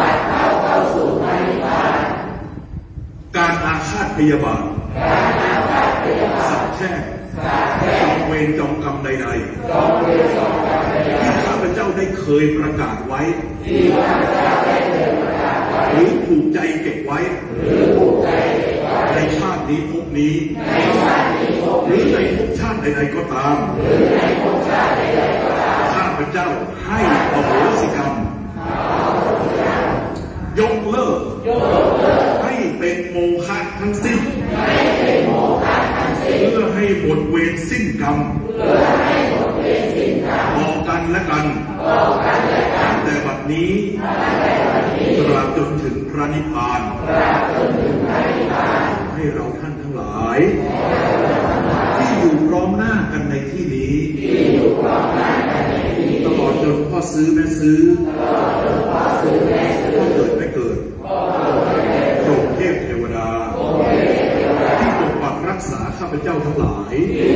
การอาฆาตพยาบาทสัตว์แช่งจองเวรจองกรรมใดๆที่ข้าพเจ้าได้เคยประกาศไว้หรือผูกใจเก็บไว้ในชาตินี้ภพนี้หรือในภพชาติใดๆก็ตามข้าพเจ้าให้อโหสิกรรมยกเลิกให้เป็นโมฆะทั้งสิ้นเพื่อให้หมดเวรสิ้นกรรมต่อกันและกันตั้งแต่บัดนี้ตราบจนถึงพระนิพพานให้เราท่านทั้งหลายที่อยู่พร้อมหน้ากันในที่นี้ตลอดจนพ่อซื้อแม่ซื้อพ่อเกิดไม่เกิดโปรดเทพเทวดาที่ปกปักรักษาข้าพเจ้าทั้งหลาย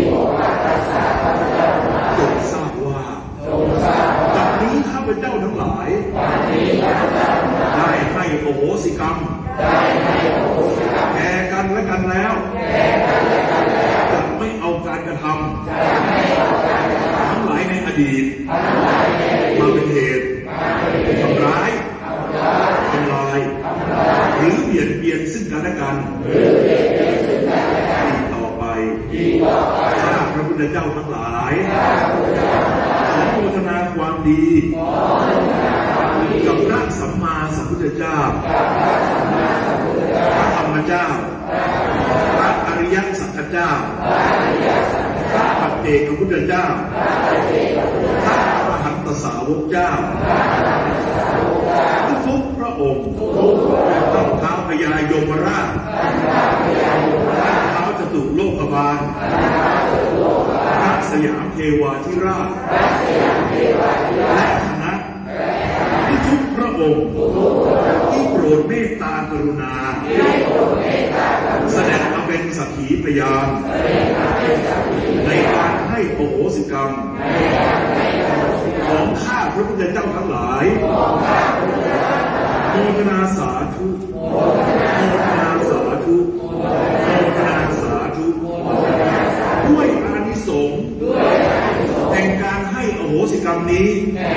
จงทราบว่าจากนี้ข้าพเจ้าทั้งหลายได้ให้โอโหสิกรรมแก่กันและกันแล้วจะไม่เอาการกระทำทั้งหลายในอดีตมาเป็นเหตุทำร้ายทำลายหรือเบียดเบียนซึ่งกันและกันอีกต่อไปข้าพระพุทธเจ้าทั้งหลายขอโมทนาความดีกับพระสัมมาสัมพุทธเจ้าพระธรรมเจ้าพระอริยสัจจเจ้าพระปัจเจกพุทธเจ้าพระอรหันตสาวกเจ้าทุกพระองค์ตั้งเท้าพญายมราชตั้งเท้าจตุโลกบาลพระสยามเทวาธิราชและคณะทุกพระองค์ที่โปรดเมตตากรุณาแสดงมาเป็นสักขีพยานในการให้โอโหสิกรรมของข้าพระพุทธเจ้าทั้งหลายโมทนาสาธุโมทนาสาธุโมทนาสาธุด้วยอานิสงส์แห่งการให้โอโหสิกรรมนี้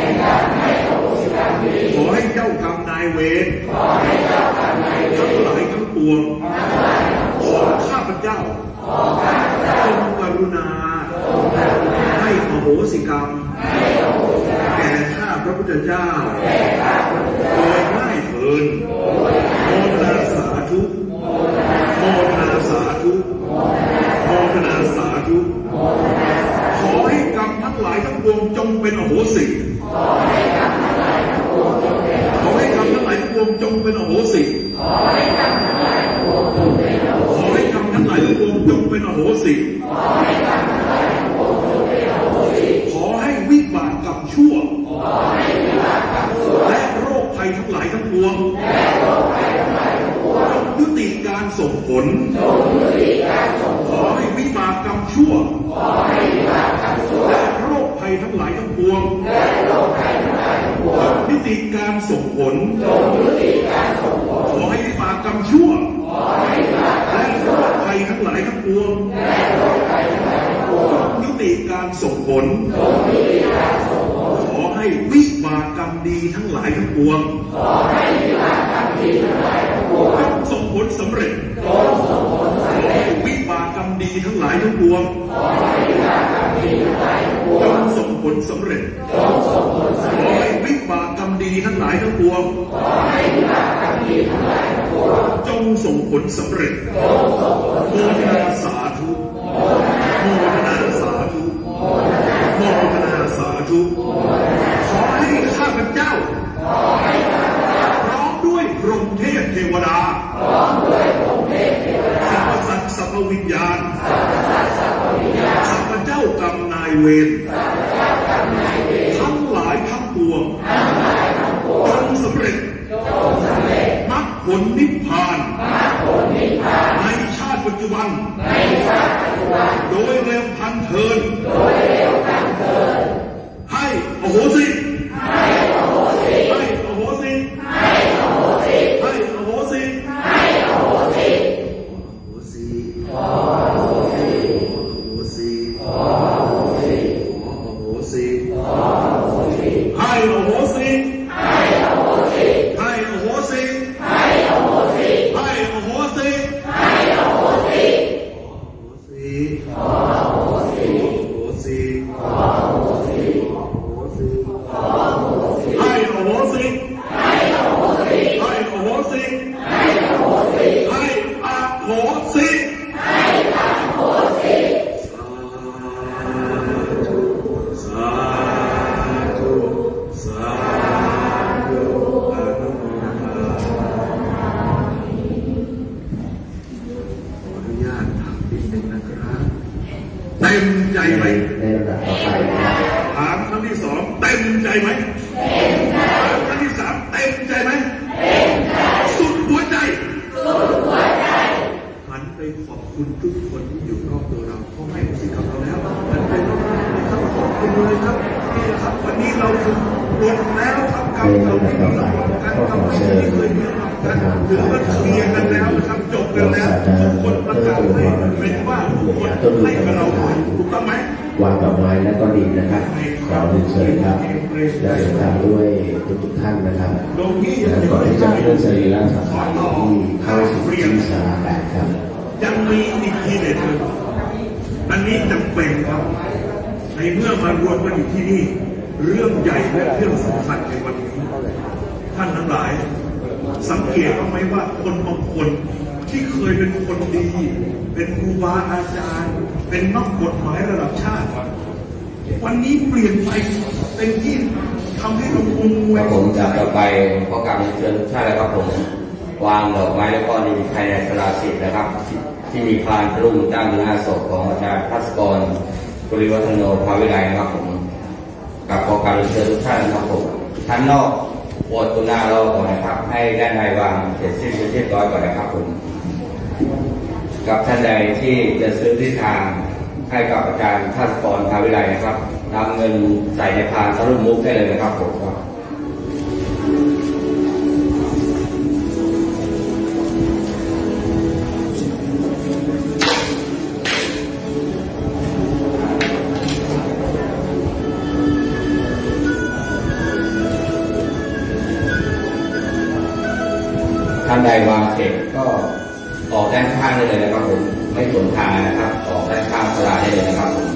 ขอให้เจ้ากรรมนายเวรทั้งหลายทั้งปวงของข้าพเจ้าจงกรุณาให้อโหสิกรรมแก่ข้าพระพุทธเจ้าโดยง่ายเถิดโมทนาสาธุโมทนาสาธุโมทนาสาธุขอให้กรรมทั้งหลายทั้งปวงจงเป็นอโหสิขอให้กรรมทั้งหลายทั้งปวงจงเป็นอโหสิขอให้กรรมทั้งหลายทั้งปวงจงเป็นอโหสิขอให้กรรมทั้งหลายทั้งปวงจงเป็นอโหสิขอให้กรรมทั้งหลายทั้งปวงจงเป็นอโหสิขอให้กรรมทั้งหลายทั้งปวงจงเป็นอโหสิขอให้วิบากกรรมชั่วขอให้วิบากกรรมชั่วและโรคภัยทั้งหลายทั้งปวงและโรคภัยทั้งหลายทั้งปวงจงยุติการส่งผลจงยุติการส่งผลขอให้วิบากกรรมชั่วขอให้วิบากกรรมชั่วและโรคภัยทั้งหลายทั้งปวงและโรคภัยทั้งหลายทั้งปวงยุติการส่งผลจงยุติการส่งผลขอให้วิบากกรรมชั่วขอให้วิบากกรรมชั่วและโรคภัยทั้งหลายทั้งปวงและโรคภัยทั้งหลายทั้งปวงยุติการส่งผลจงยุติการส่งผลขอให้วิบากกรรมดีทั้งหลายทั้งปวงขอให้วิบากกรรมดีทั้งหลายทั้งปวงจงส่งผลสำเร็จจงส่งผลสำเร็จวิบากกรรมดีทั้งหลายทั้งปวงขอให้วิบากกรรมดีทั้งหลายทั้งปวงจงส่งผลสำเร็จจงส่งผลสำเร็จขอให้วิบากกรรมดีทั้งหลายทั้งปวงขอให้วิบากกรรมดีทั้งหลายทั้งปวงจงส่งผลสำเร็จจงส่งผลโมทนาสาธุโมทนาสาธุโมทนาสาธุขอให้ข้าพเจ้าพร้อมด้วยพรหมเทพเทวดาพร้อมด้วยพรหมเทพเทวดาสรรพสัตว์สรรพวิญญาณสรรพสัตว์สรรพวิญญาณสรรพเจ้ากรรมนายเวรสรรพเจ้ากรรมนายเวรทั้งหลายทั้งปวงทั้งหลายทั้งปวงจงสำเร็จจงสำเร็จมรรคผลนิพพานมรรคผลนิพพานในชาติปัจจุบันในชาติปัจจุบันโดยเร็วพันเทินโดยเร็วพันเทินให้อโหสิให้อโหสิให้อโหไหมเต็มใจครั้งที่สามเต็มใจไหมเต็มใจสุดหัวใจสุดหัวใจหันไปขอบคุณทุกคนที่อยู่รอบตัวเราเพราะให้สิทธิ์กับเราแล้วหันไปรอบๆครับขอบคุณเลยครับนี่ครับวันนี้เราถึงบทแล้วทำกรรมเราที่มีเราการทำที่ไม่เคยมีเรากันถือว่าเคลียร์กันแล้วนะครับจบกันแล้วทุกคนประกาศให้เป็นว่าทุกคนให้กับเราถูกต้องไหมวางดอกไม้และก็ดินนะครับขอเรียนเชิญครับได้ตามด้วยทุกทุกท่านนะครับและก่อนที่จะเคลื่อนสรีระสังขารที่เข้าสู่ที่สาราแปดครับยังมีอีกทีเด็ดเลยอันนี้จำเป็นครับในเมื่อมารวมกันอยู่ที่นี่เรื่องใหญ่และเรื่องสำคัญในวันนี้ท่านทั้งหลายสังเกตบ้างไหมว่าคนบางคนที่เคยเป็นคนดีเป็นครูบาอาจารย์เป็นนักกฎหมายระดับชาติวันนี้เปลี่ยนไปเป็นที่ทำให้เรางงงวยผมจะต่อไปขอกราบเชิญทุกท่านเลยครับผมวางดอกไม้แล้วก็ดินภายในศาลาสิบนะครับที่มีพานรุ่งตั้งหน้าศพของอาจารย์ภัสกรปริวัฒโนภาวิไลนะครับผมกับขอกราบเชิญทุกท่านนะครับผมท่านนอกโหวตตัวหน้าเราก่อนนะครับให้ด้านในวางเสร็จสิ้นเรียบร้อยก่อนนะครับผมกับท่านใดที่จะซื้อที่ทางให้กับอาจารย์ภัสกรภาวิไลนะครับนำเงินใส่ในพานทะลุมุกได้เลยนะครับผมครับท่านใดวางเสร็จก็ออกด้านข้างได้เลยนะครับผมไม่สวนทางนะครับออกด้านข้างศาลาได้เลยนะครับผม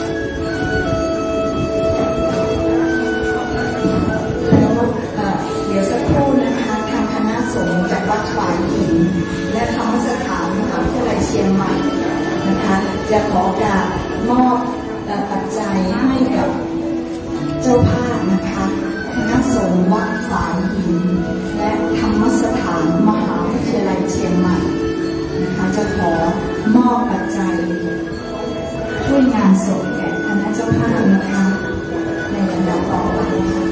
แล้วเดี๋ยวสักครู่นะคะทางคณะสงฆ์จากวัดฝายหินและธรรมสถานมหาวิทยาลัยเชียงใหม่นะคะจะขอการมอบปัจจัยให้กับเจ้าภาพนะคะคณะสงฆ์วัดฝายหินและธรรมสถานมหาวิทยาลัยเชียงใหม่นะคะจะขอมอบปัจจัยช่วยงานศพแก่คณะเจ้าภาพนะคะในลำดับต่อไปค่ะ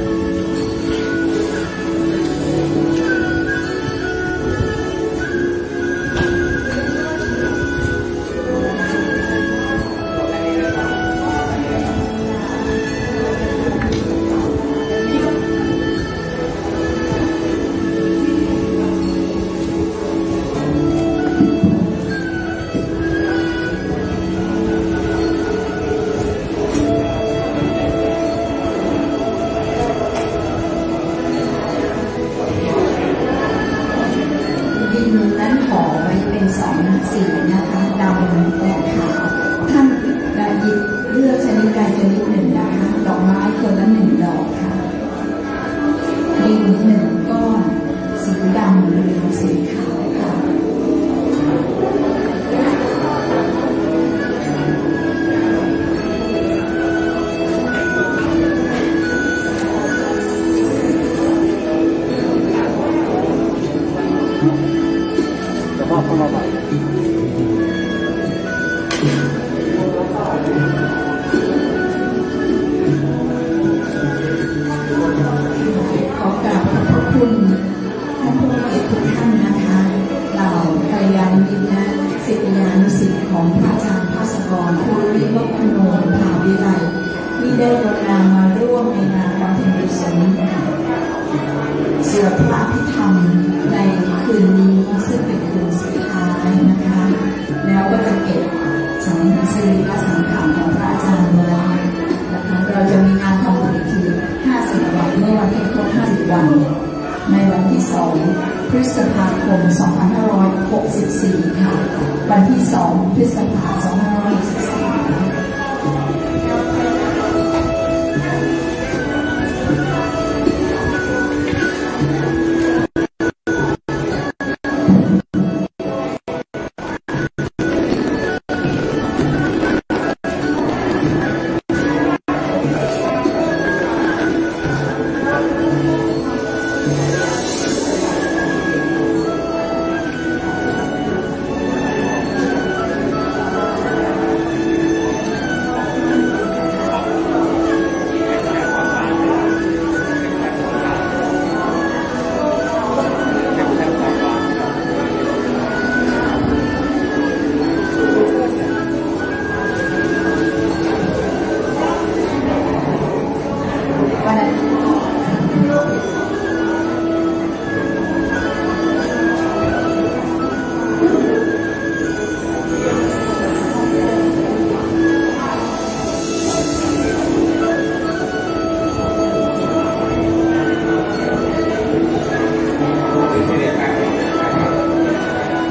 สีนะคะดำและขาวท่านหยิบเลือกชนิดใดชนิดหนึ่งนะคะดอกไม้คนละหนึ่งดอกค่ะดินหนึ่งก้อนสีดำหรือสีขาวค่ะจะมอบเข้ามาใหม่ขอกราบขอบพระคุณท่านผู้มีเกียรติทุกท่านนะคะเหล่ากัลยาณมิตรและศิษยานุศิษย์ของพระอาจารย์ภัสกรภูริวัฒโนภาวิไลที่ได้กรุณามาร่วมในงานบำเพ็ญกุศลสวดพระอภิธรรมในคืนนี้ซึ่งเป็นคืนสุดท้ายนะคะแล้วก็จะเก็บสังสรีระสังขารของพระอาจารย์ไว้นะคะเราจะมีงานทำพิธีห้าสิบวันเมื่อวันที่ครบห้าสิบวันในวันที่สองพฤษภาคมสองพันห้าร้อยหกสิบสี่ค่ะวันที่สองพฤษภาคมสองพันห้าร้อยหกสิบสี่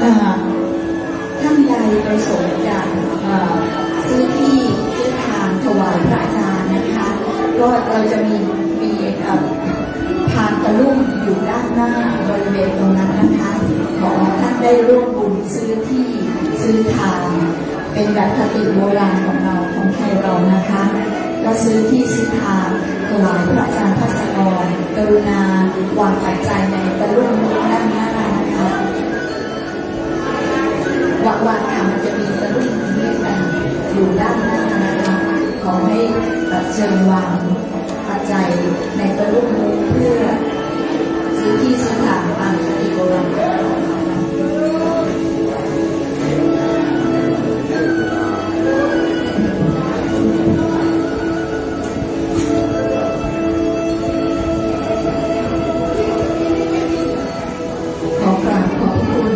หากท่านใดประสงค์จะซื้อที่ซื้อทางถวายพระอาจารย์นะคะก็เราจะมีมีทางตะลุ่มอยู่ด้านหน้าบริเวณตรงนั้นนะคะขอท่านได้ร่วมบุญซื้อที่ซื้อทางเป็นแบบคติโบราณของเราของไทยเรานะคะก็ซื้อที่ซื้อทางถวายพระอาจารย์ภัสกรกรุณาวางปัจจัยในตะลุ่มด้านหน้านะคะวัดวัดค่ะมันจะมีตะลุ่มเล็กๆอยู่ด้านหน้านะคะขอให้เชิญวางปัจจัยในตะลุ่มเพื่อซื้อที่ซื้อทางตามคติโบราณขอกราบขอบคุณ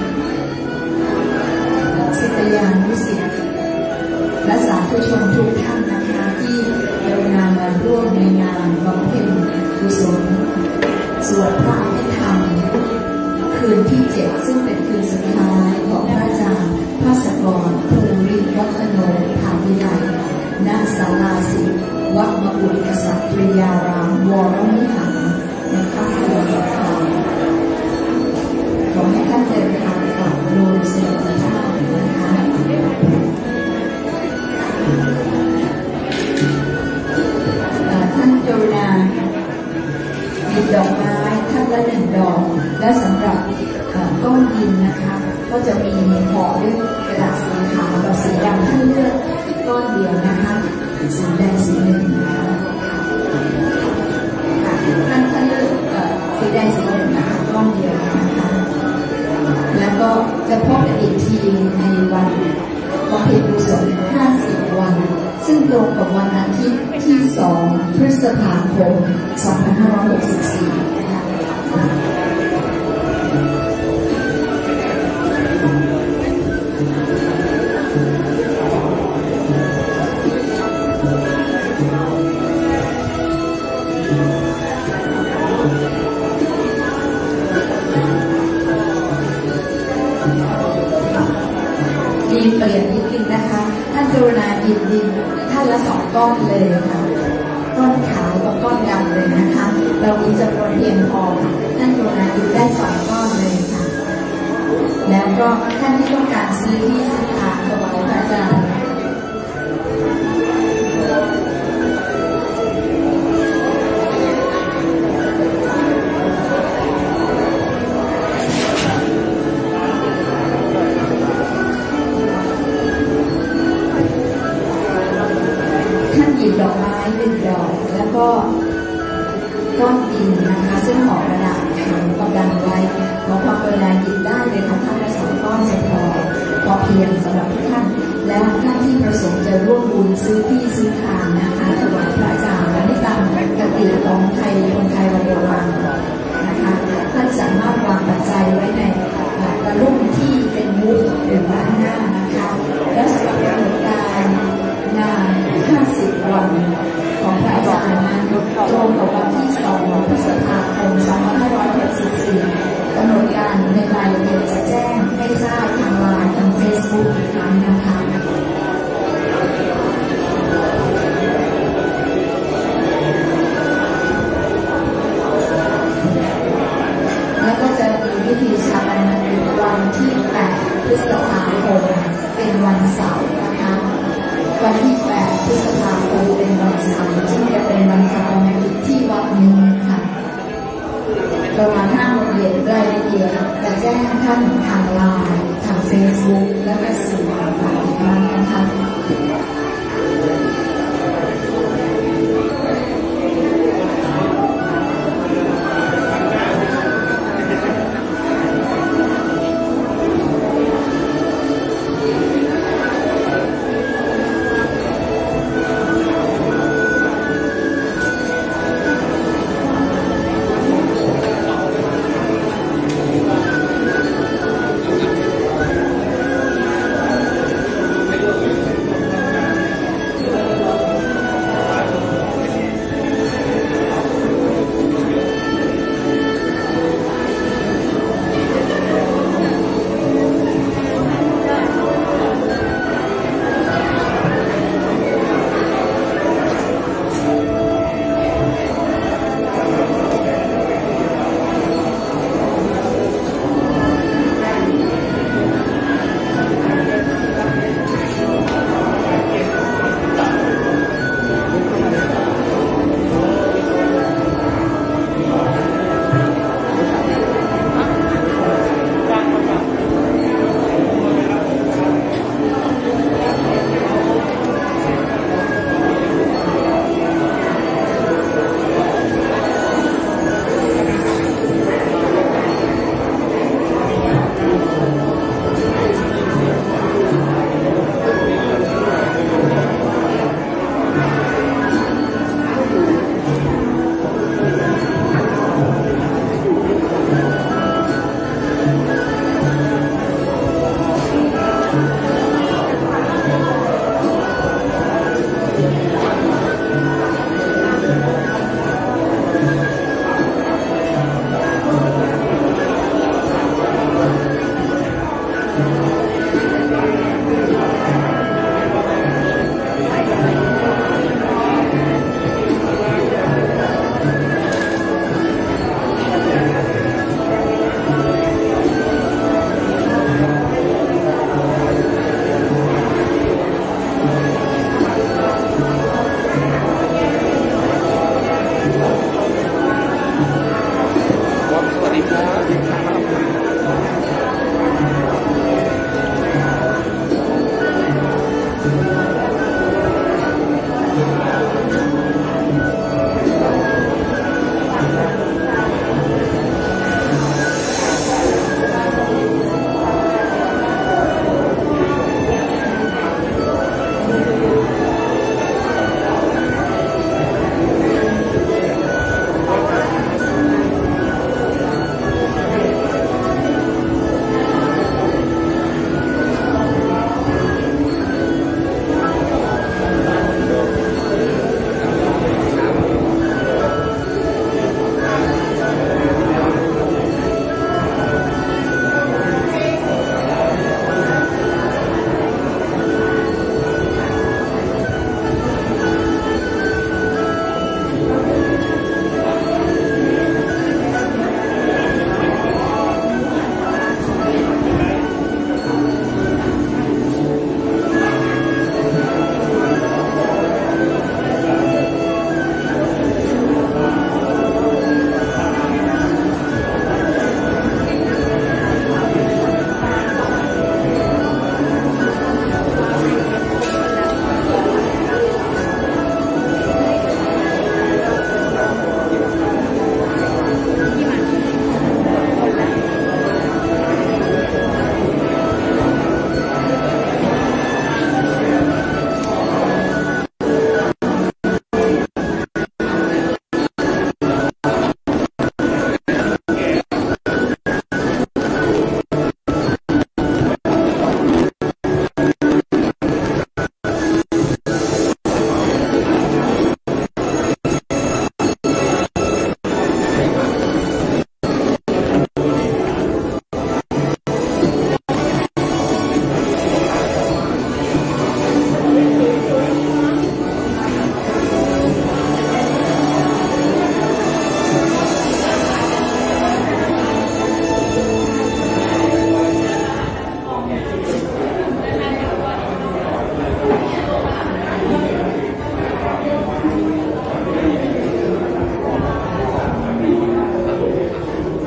ศิษยานุศิษย์และสาธุชนทุกท่านนะคะที่กรุณามาร่วมในงานบำเพ็ญกุศลสวดพระอภิธรรมคืนที่เจ็ดซึ่งเป็นคืนสุดท้ายของพระอาจารย์ภัสกรภูริวัฒโนภาวิไลณศาลาสิวัดมกุฎกษัตริยารามวรวิหารในค่ำคืนวันเสาร์ขอให้ท่านเดินทางกลับโดยสวัสดิภาพนะคะท่านกรุณาหยิบดอกไม้ท่านละหนึ่งดอกและสำหรับก้อนดินนะคะก็จะมีห่อด้วยกระดาษสีขาวกับสีดำท่านเลือกก้อนเดียวนะคะสีแดงสีหนึ่งนะคะท่านท่านเลือกสีแดงสีหนึ่งนะคะก้อนเดียวนะคะแล้วก็จะพบกันอีกทีในวันบำเพ็ญกุศลห้าสิบวันซึ่งตรงกับวันอาทิตย์ที่สองพฤษภาคมสองพันห้าร้อยหกสิบสี่ดินเปลี่ยนนิดนึงนะคะท่านกรุณาหยิบดินท่านละสองก้อนเลยค่ะก้อนขาวกับก้อนดำเลยนะคะเรามีจำนวนเพียงพอท่านกรุณาหยิบได้สองก้อนเลยค่ะแล้วก็ท่านที่ต้องการซื้อที่ซื้อทางถวายพระอาจารย์หยิบดอกไม้หนึ่งดอกแล้วก็ก้อนดินนะคะซึ่งห่อกระดาษขาวกำดังไว้ขอความกรุณาหยิบได้เลยค่ะท่านละสองก้อนจะพอพอเพียงสำหรับทุกท่านและท่านที่ประสงค์จะร่วมบุญซื้อที่ซื้อทางนะคะถวายพระอาจารย์และตามกติของไทยคนไทยเราโบราณนะคะท่านสามารถวางปัจจัยไว้ในตะลุ่มที่เป็นมุกหรือด้านหน้านะคะและสำหรับกำหนดการงานห้าสิบวันของพระอาจารย์นั้นตรงกับวันที่สองพฤษภาคมสองพันห้าร้อยหกสิบสี่กำหนดการในรายละเอียดจะแจ้งให้ทราบทางไลน์ทางเฟซบุ๊กอีกครั้งนะคะแล้วก็จะมีพิธีชาปนกิจวันที่แปดพฤษภาคมเป็นวันเสาร์นะคะวันที่แปดพฤษภาคมเป็นวันเสาร์ที่จะเป็นวันชาปนกิจที่วัดนี้ค่ะประมาณห้าโมงเย็นรายละเอียดจะแจ้งท่านทางไลน์ทางเฟซบุ๊กและก็สื่อต่างๆอีกครั้งนะคะ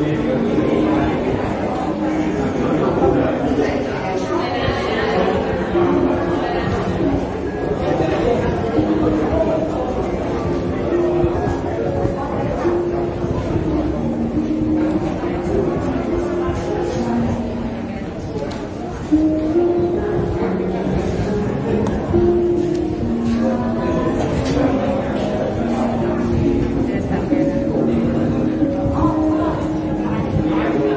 เ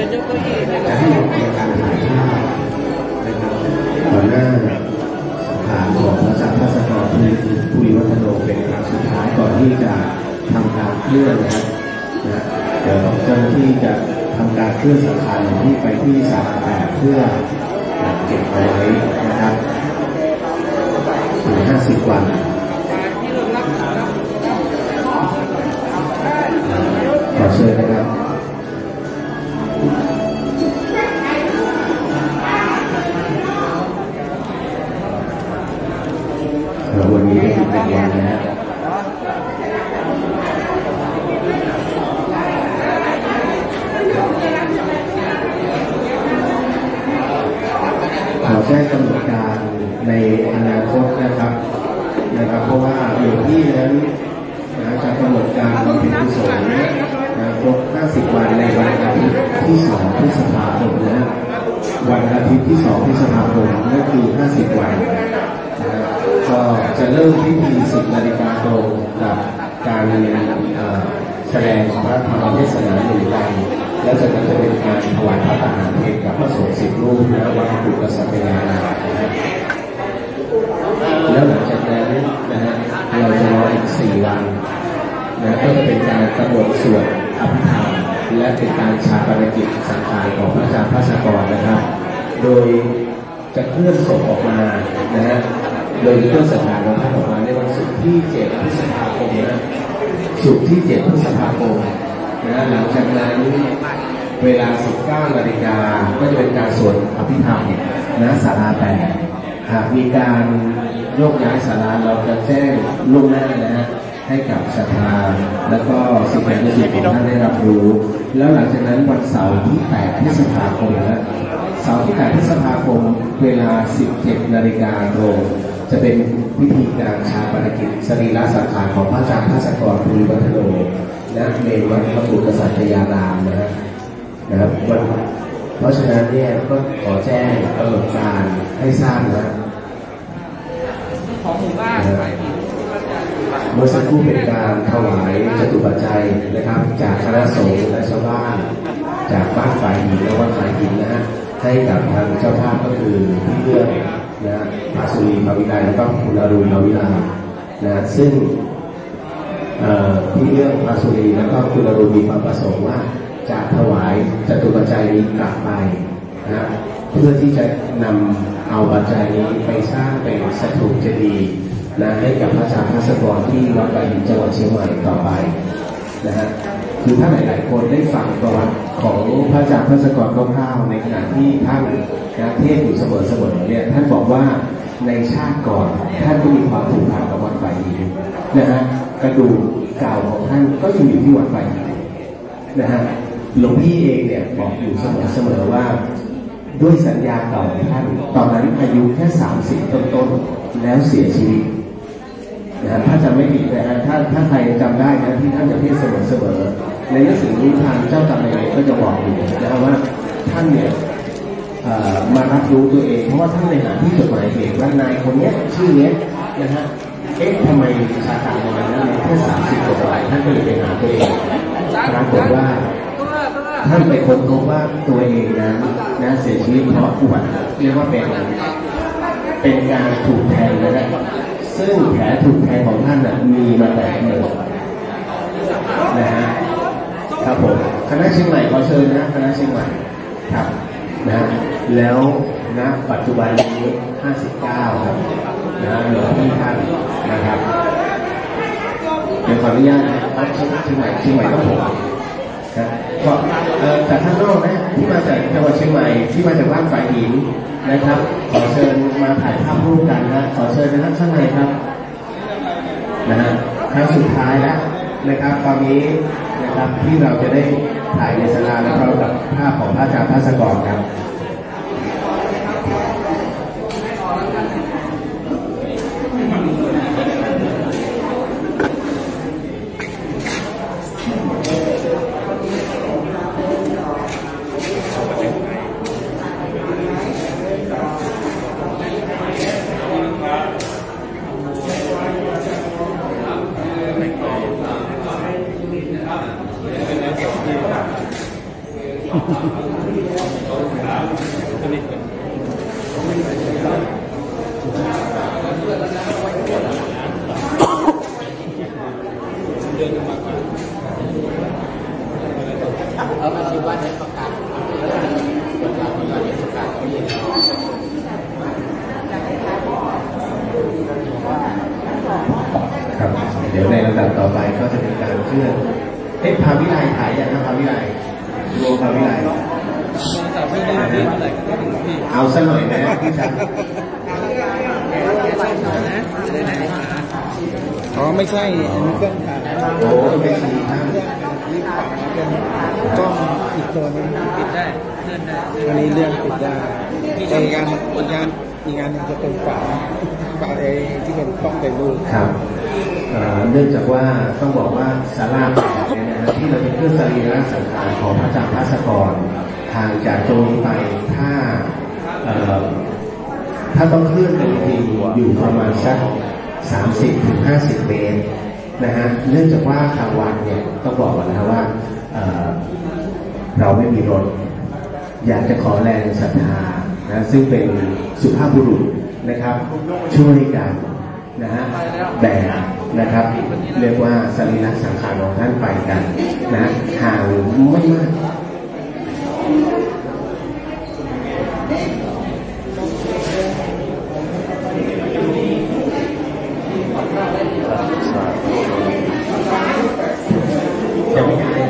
จะให้มีการถ่ายภาพนะครับต่อหน้าฐานของพระอาจารย์ภาสกรภูริวัฒโนเป็นครั้งสุดท้ายก่อนที่จะทำการเคลื่อนนะครับนะเดี๋ยวเจ้าหน้าที่จะทำการเคลื่อนสังขารหลวงพี่ไปที่ศาลาแปดเพื่อเก็บไว้นะครับถึงห้าสิบวันขอเชิญนะครับวันนี้ได้เป็นวันนะขอแจ้งกำหนดการในอนาคตนะครับนะครับเพราะว่าหลวงพี่นั้นนะจะกำหนดการบำเพ็ญกุศลนะครบห้าสิบวันในวันอาทิตย์ที่สองพฤษภาคมนะวันอาทิตย์ที่สองพฤษภาคมนั่นคือห้าสิบวันก็จะเริ่มพิธีสิบนาฬิกาตรงกับการแสดงพระธรรมเทศนาหนึ่งวันแล้วจากนั้นจะเป็นการถวายพระทหารเพลกับพระสงฆ์สิบรูปนะวัดปุกสัตยานานะแล้วหลังจากนั้นนะฮะเราจะรออีกสี่วันนะก็จะเป็นการกำหนดสวดอภิธรรมและเป็นการชาปนกิจสังขารของพระอาจารย์ภาสกรนะครับโดยจะเคลื่อนศพออกมานะฮะโดยเคลื่อนสังขารของท่านออกมาในวันศุกร์ที่เจ็ดพฤษภาคมนะศุกร์ที่เจ็ดพฤษภาคมนะหลังจากนั้นเวลาสิบเก้านาฬิกาก็จะเป็นการสวดอภิธรรมณศาลาแปดหากมีการโยกย้ายศาลาเราจะแจ้งล่วงหน้านะฮะให้กับศรัทธาแล้วก็สิทธินุสิตของท่านได้รับรู้แล้วหลังจากนั้นวันเสาร์ที่แปดพฤษภาคมนะเสาร์ที่แปดพฤษภาคมเวลาสิบเจ็ดนาฬิกาตรงจะเป็นพิธีการชาปนกิจสรีระสังขารของพระอาจารย์ภาสกรภูริวัฒโนณเมรุวัดพระปุกสัตยารามนะฮะนะครับเพราะฉะนั้นเนี่ยก็ขอแจ้งกำหนดการให้ทราบนะของหมู่บ้านเมื่อสักครู่เป็นการถวายจตุปัจจัยนะครับจากคณะสงฆ์และชาวบ้านจากบ้านฝ่ายหินและวัดฝ่ายหินนะฮะให้กับทางเจ้าภาพก็คือพี่เลื่อนนะพระสุรีภาวิไลแล้วก็คุณอรุณภาวิไลนะซึ่งพี่เลื่อนพระสุรีแล้วก็คุณอรุณมีความประสงค์ว่าจะถวายจตุปัจจัยนี้กลับไปนะเพื่อที่จะนำเอาปัจจัยนี้ไปสร้างเป็นสถูปเจดีย์นะให้กับพระอาจารย์ภาสกรที่วัดฝ่ายหินจังหวัดเชียงใหม่ต่อไปนะฮะคือถ้าหลายๆคนได้ฟังประวัติของพระอาจารย์ภาสกรคร่าวๆในขณะที่ท่านนะเทศอยู่เสมอๆเนี่ยท่านบอกว่าในชาติก่อนท่านก็มีความผูกพันกับวัดฝ่ายหินนะฮะกระดูกเก่าของท่านก็ยังอยู่ที่วัดฝ่ายหินนะฮะหลวงพี่เองเนี่ยบอกอยู่เสมอๆว่าด้วยสัญญาเก่าของท่านตอนนั้นอายุแค่สามสิบต้นๆแล้วเสียชีวิตนะฮะถ้าจำไม่ผิดนะฮะถ้าถ้าใครจำได้นะที่ท่านจะเทศเสมอๆในหนังสือนิทานเจ้ากรรมนายเวรก็จะบอกอยู่นะว่าท่านเนี่ยมารับรู้ตัวเองเพราะว่าท่านในหาที่จดหมายเหตุว่านายคนนี้ชื่อเนี้ยนะฮะเอ๊ะทำไมชาตาในวันนั้นแค่สามสิบกว่าท่านก็เลยไปหาตัวเองปรากฏว่าท่านไปค้นพบว่าตัวเองนั้นนะเสียชีวิตเพราะอุบัติเหตุเรียกว่าเป็นเป็นการถูกแทงนะซึ่งแผลถูกแทงของท่านน่ะมีมาแต่เกิดนะฮะครับผมคณะเชียงใหม่ขอเชิญนะคณะเชียงใหม่ครับนะแล้วณปัจจุบันนี้ห้าสิบเก้าครับนะหลวงพี่ท่านนะครับเดี๋ยวขออนุญาตนะครับเชียงใหม่เชียงใหม่ต้องผมนะก็จากข้างนอกนะที่มาจากจังหวัดเชียงใหม่ที่มาจากบ้านฝ่ายหินนะครับขอเชิญมาถ่ายภาพร่วมกันนะขอเชิญนะครับข้างในครับนะฮะครั้งสุดท้ายแล้วนะครับตอนนี้นะครับที่เราจะได้ถ่ายในศาลาและพร้อมกับภาพของพระอาจารย์ภาสกรครับ Thank you. เอามาสิว่าจะประกาศประกาศประกาศประกาศเขาเย็นครับเดี๋ยวในลำดับต่อไปก็จะเป็นการเคลื่อนเอ๊ะพาวิไลถ่ายยังครับพาวิไลรวมพาวิไลเอาสักหน่อยนะพี่ชันอ๋อไม่ใช่อันนี้เครื่องถ่ายโอ้เป็นสีท่านกล้องอีกตัวนึงปิดได้อันนี้เรื่องปิดได้อีกงานอีกงานอีกงานนึงจะเป็นฝาฝาไอ้ที่เป็นกล้องเป็นรูปครับเนื่องจากว่าต้องบอกว่าศาลาแบบนี้นะที่เราจะเคลื่อนสรีระสังขารของพระอาจารย์ภัสกรทางจากตรงนี้ไปถ้าถ้าต้องเคลื่อนกันจริงอยู่ประมาณสักสามสิบถึงห้าสิบเมตรนะฮะเนื่องจากว่าทางวัดเนี่ยต้องบอกก่อนนะว่าเ, เราไม่มีรถอยากจะขอแรงศรัทธานะซึ่งเป็นสุภาพบุรุษนะครับช่วยกันนะฮะแบกนะครับเรียกว่าสรีระสังขารของท่านไปกันนะห่างไม่มากยังไม่ได้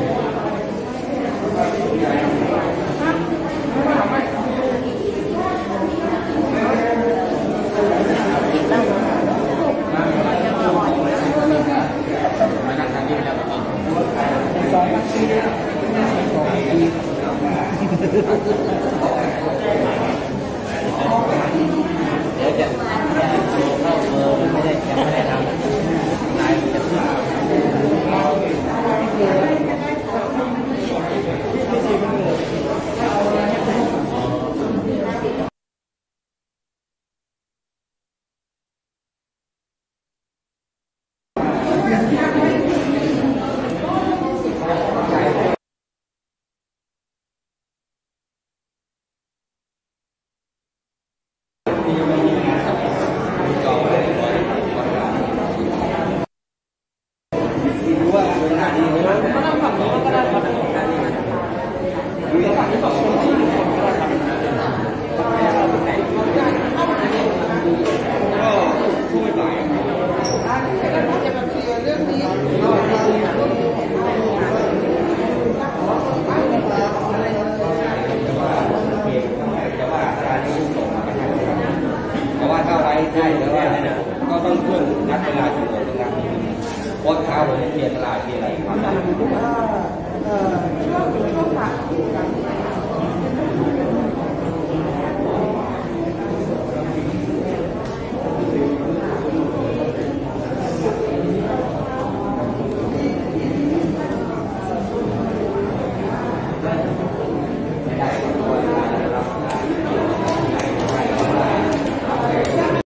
โคตรเท้าเลยเปลี่ยนตลาดเปลี่ยนอะไรครับ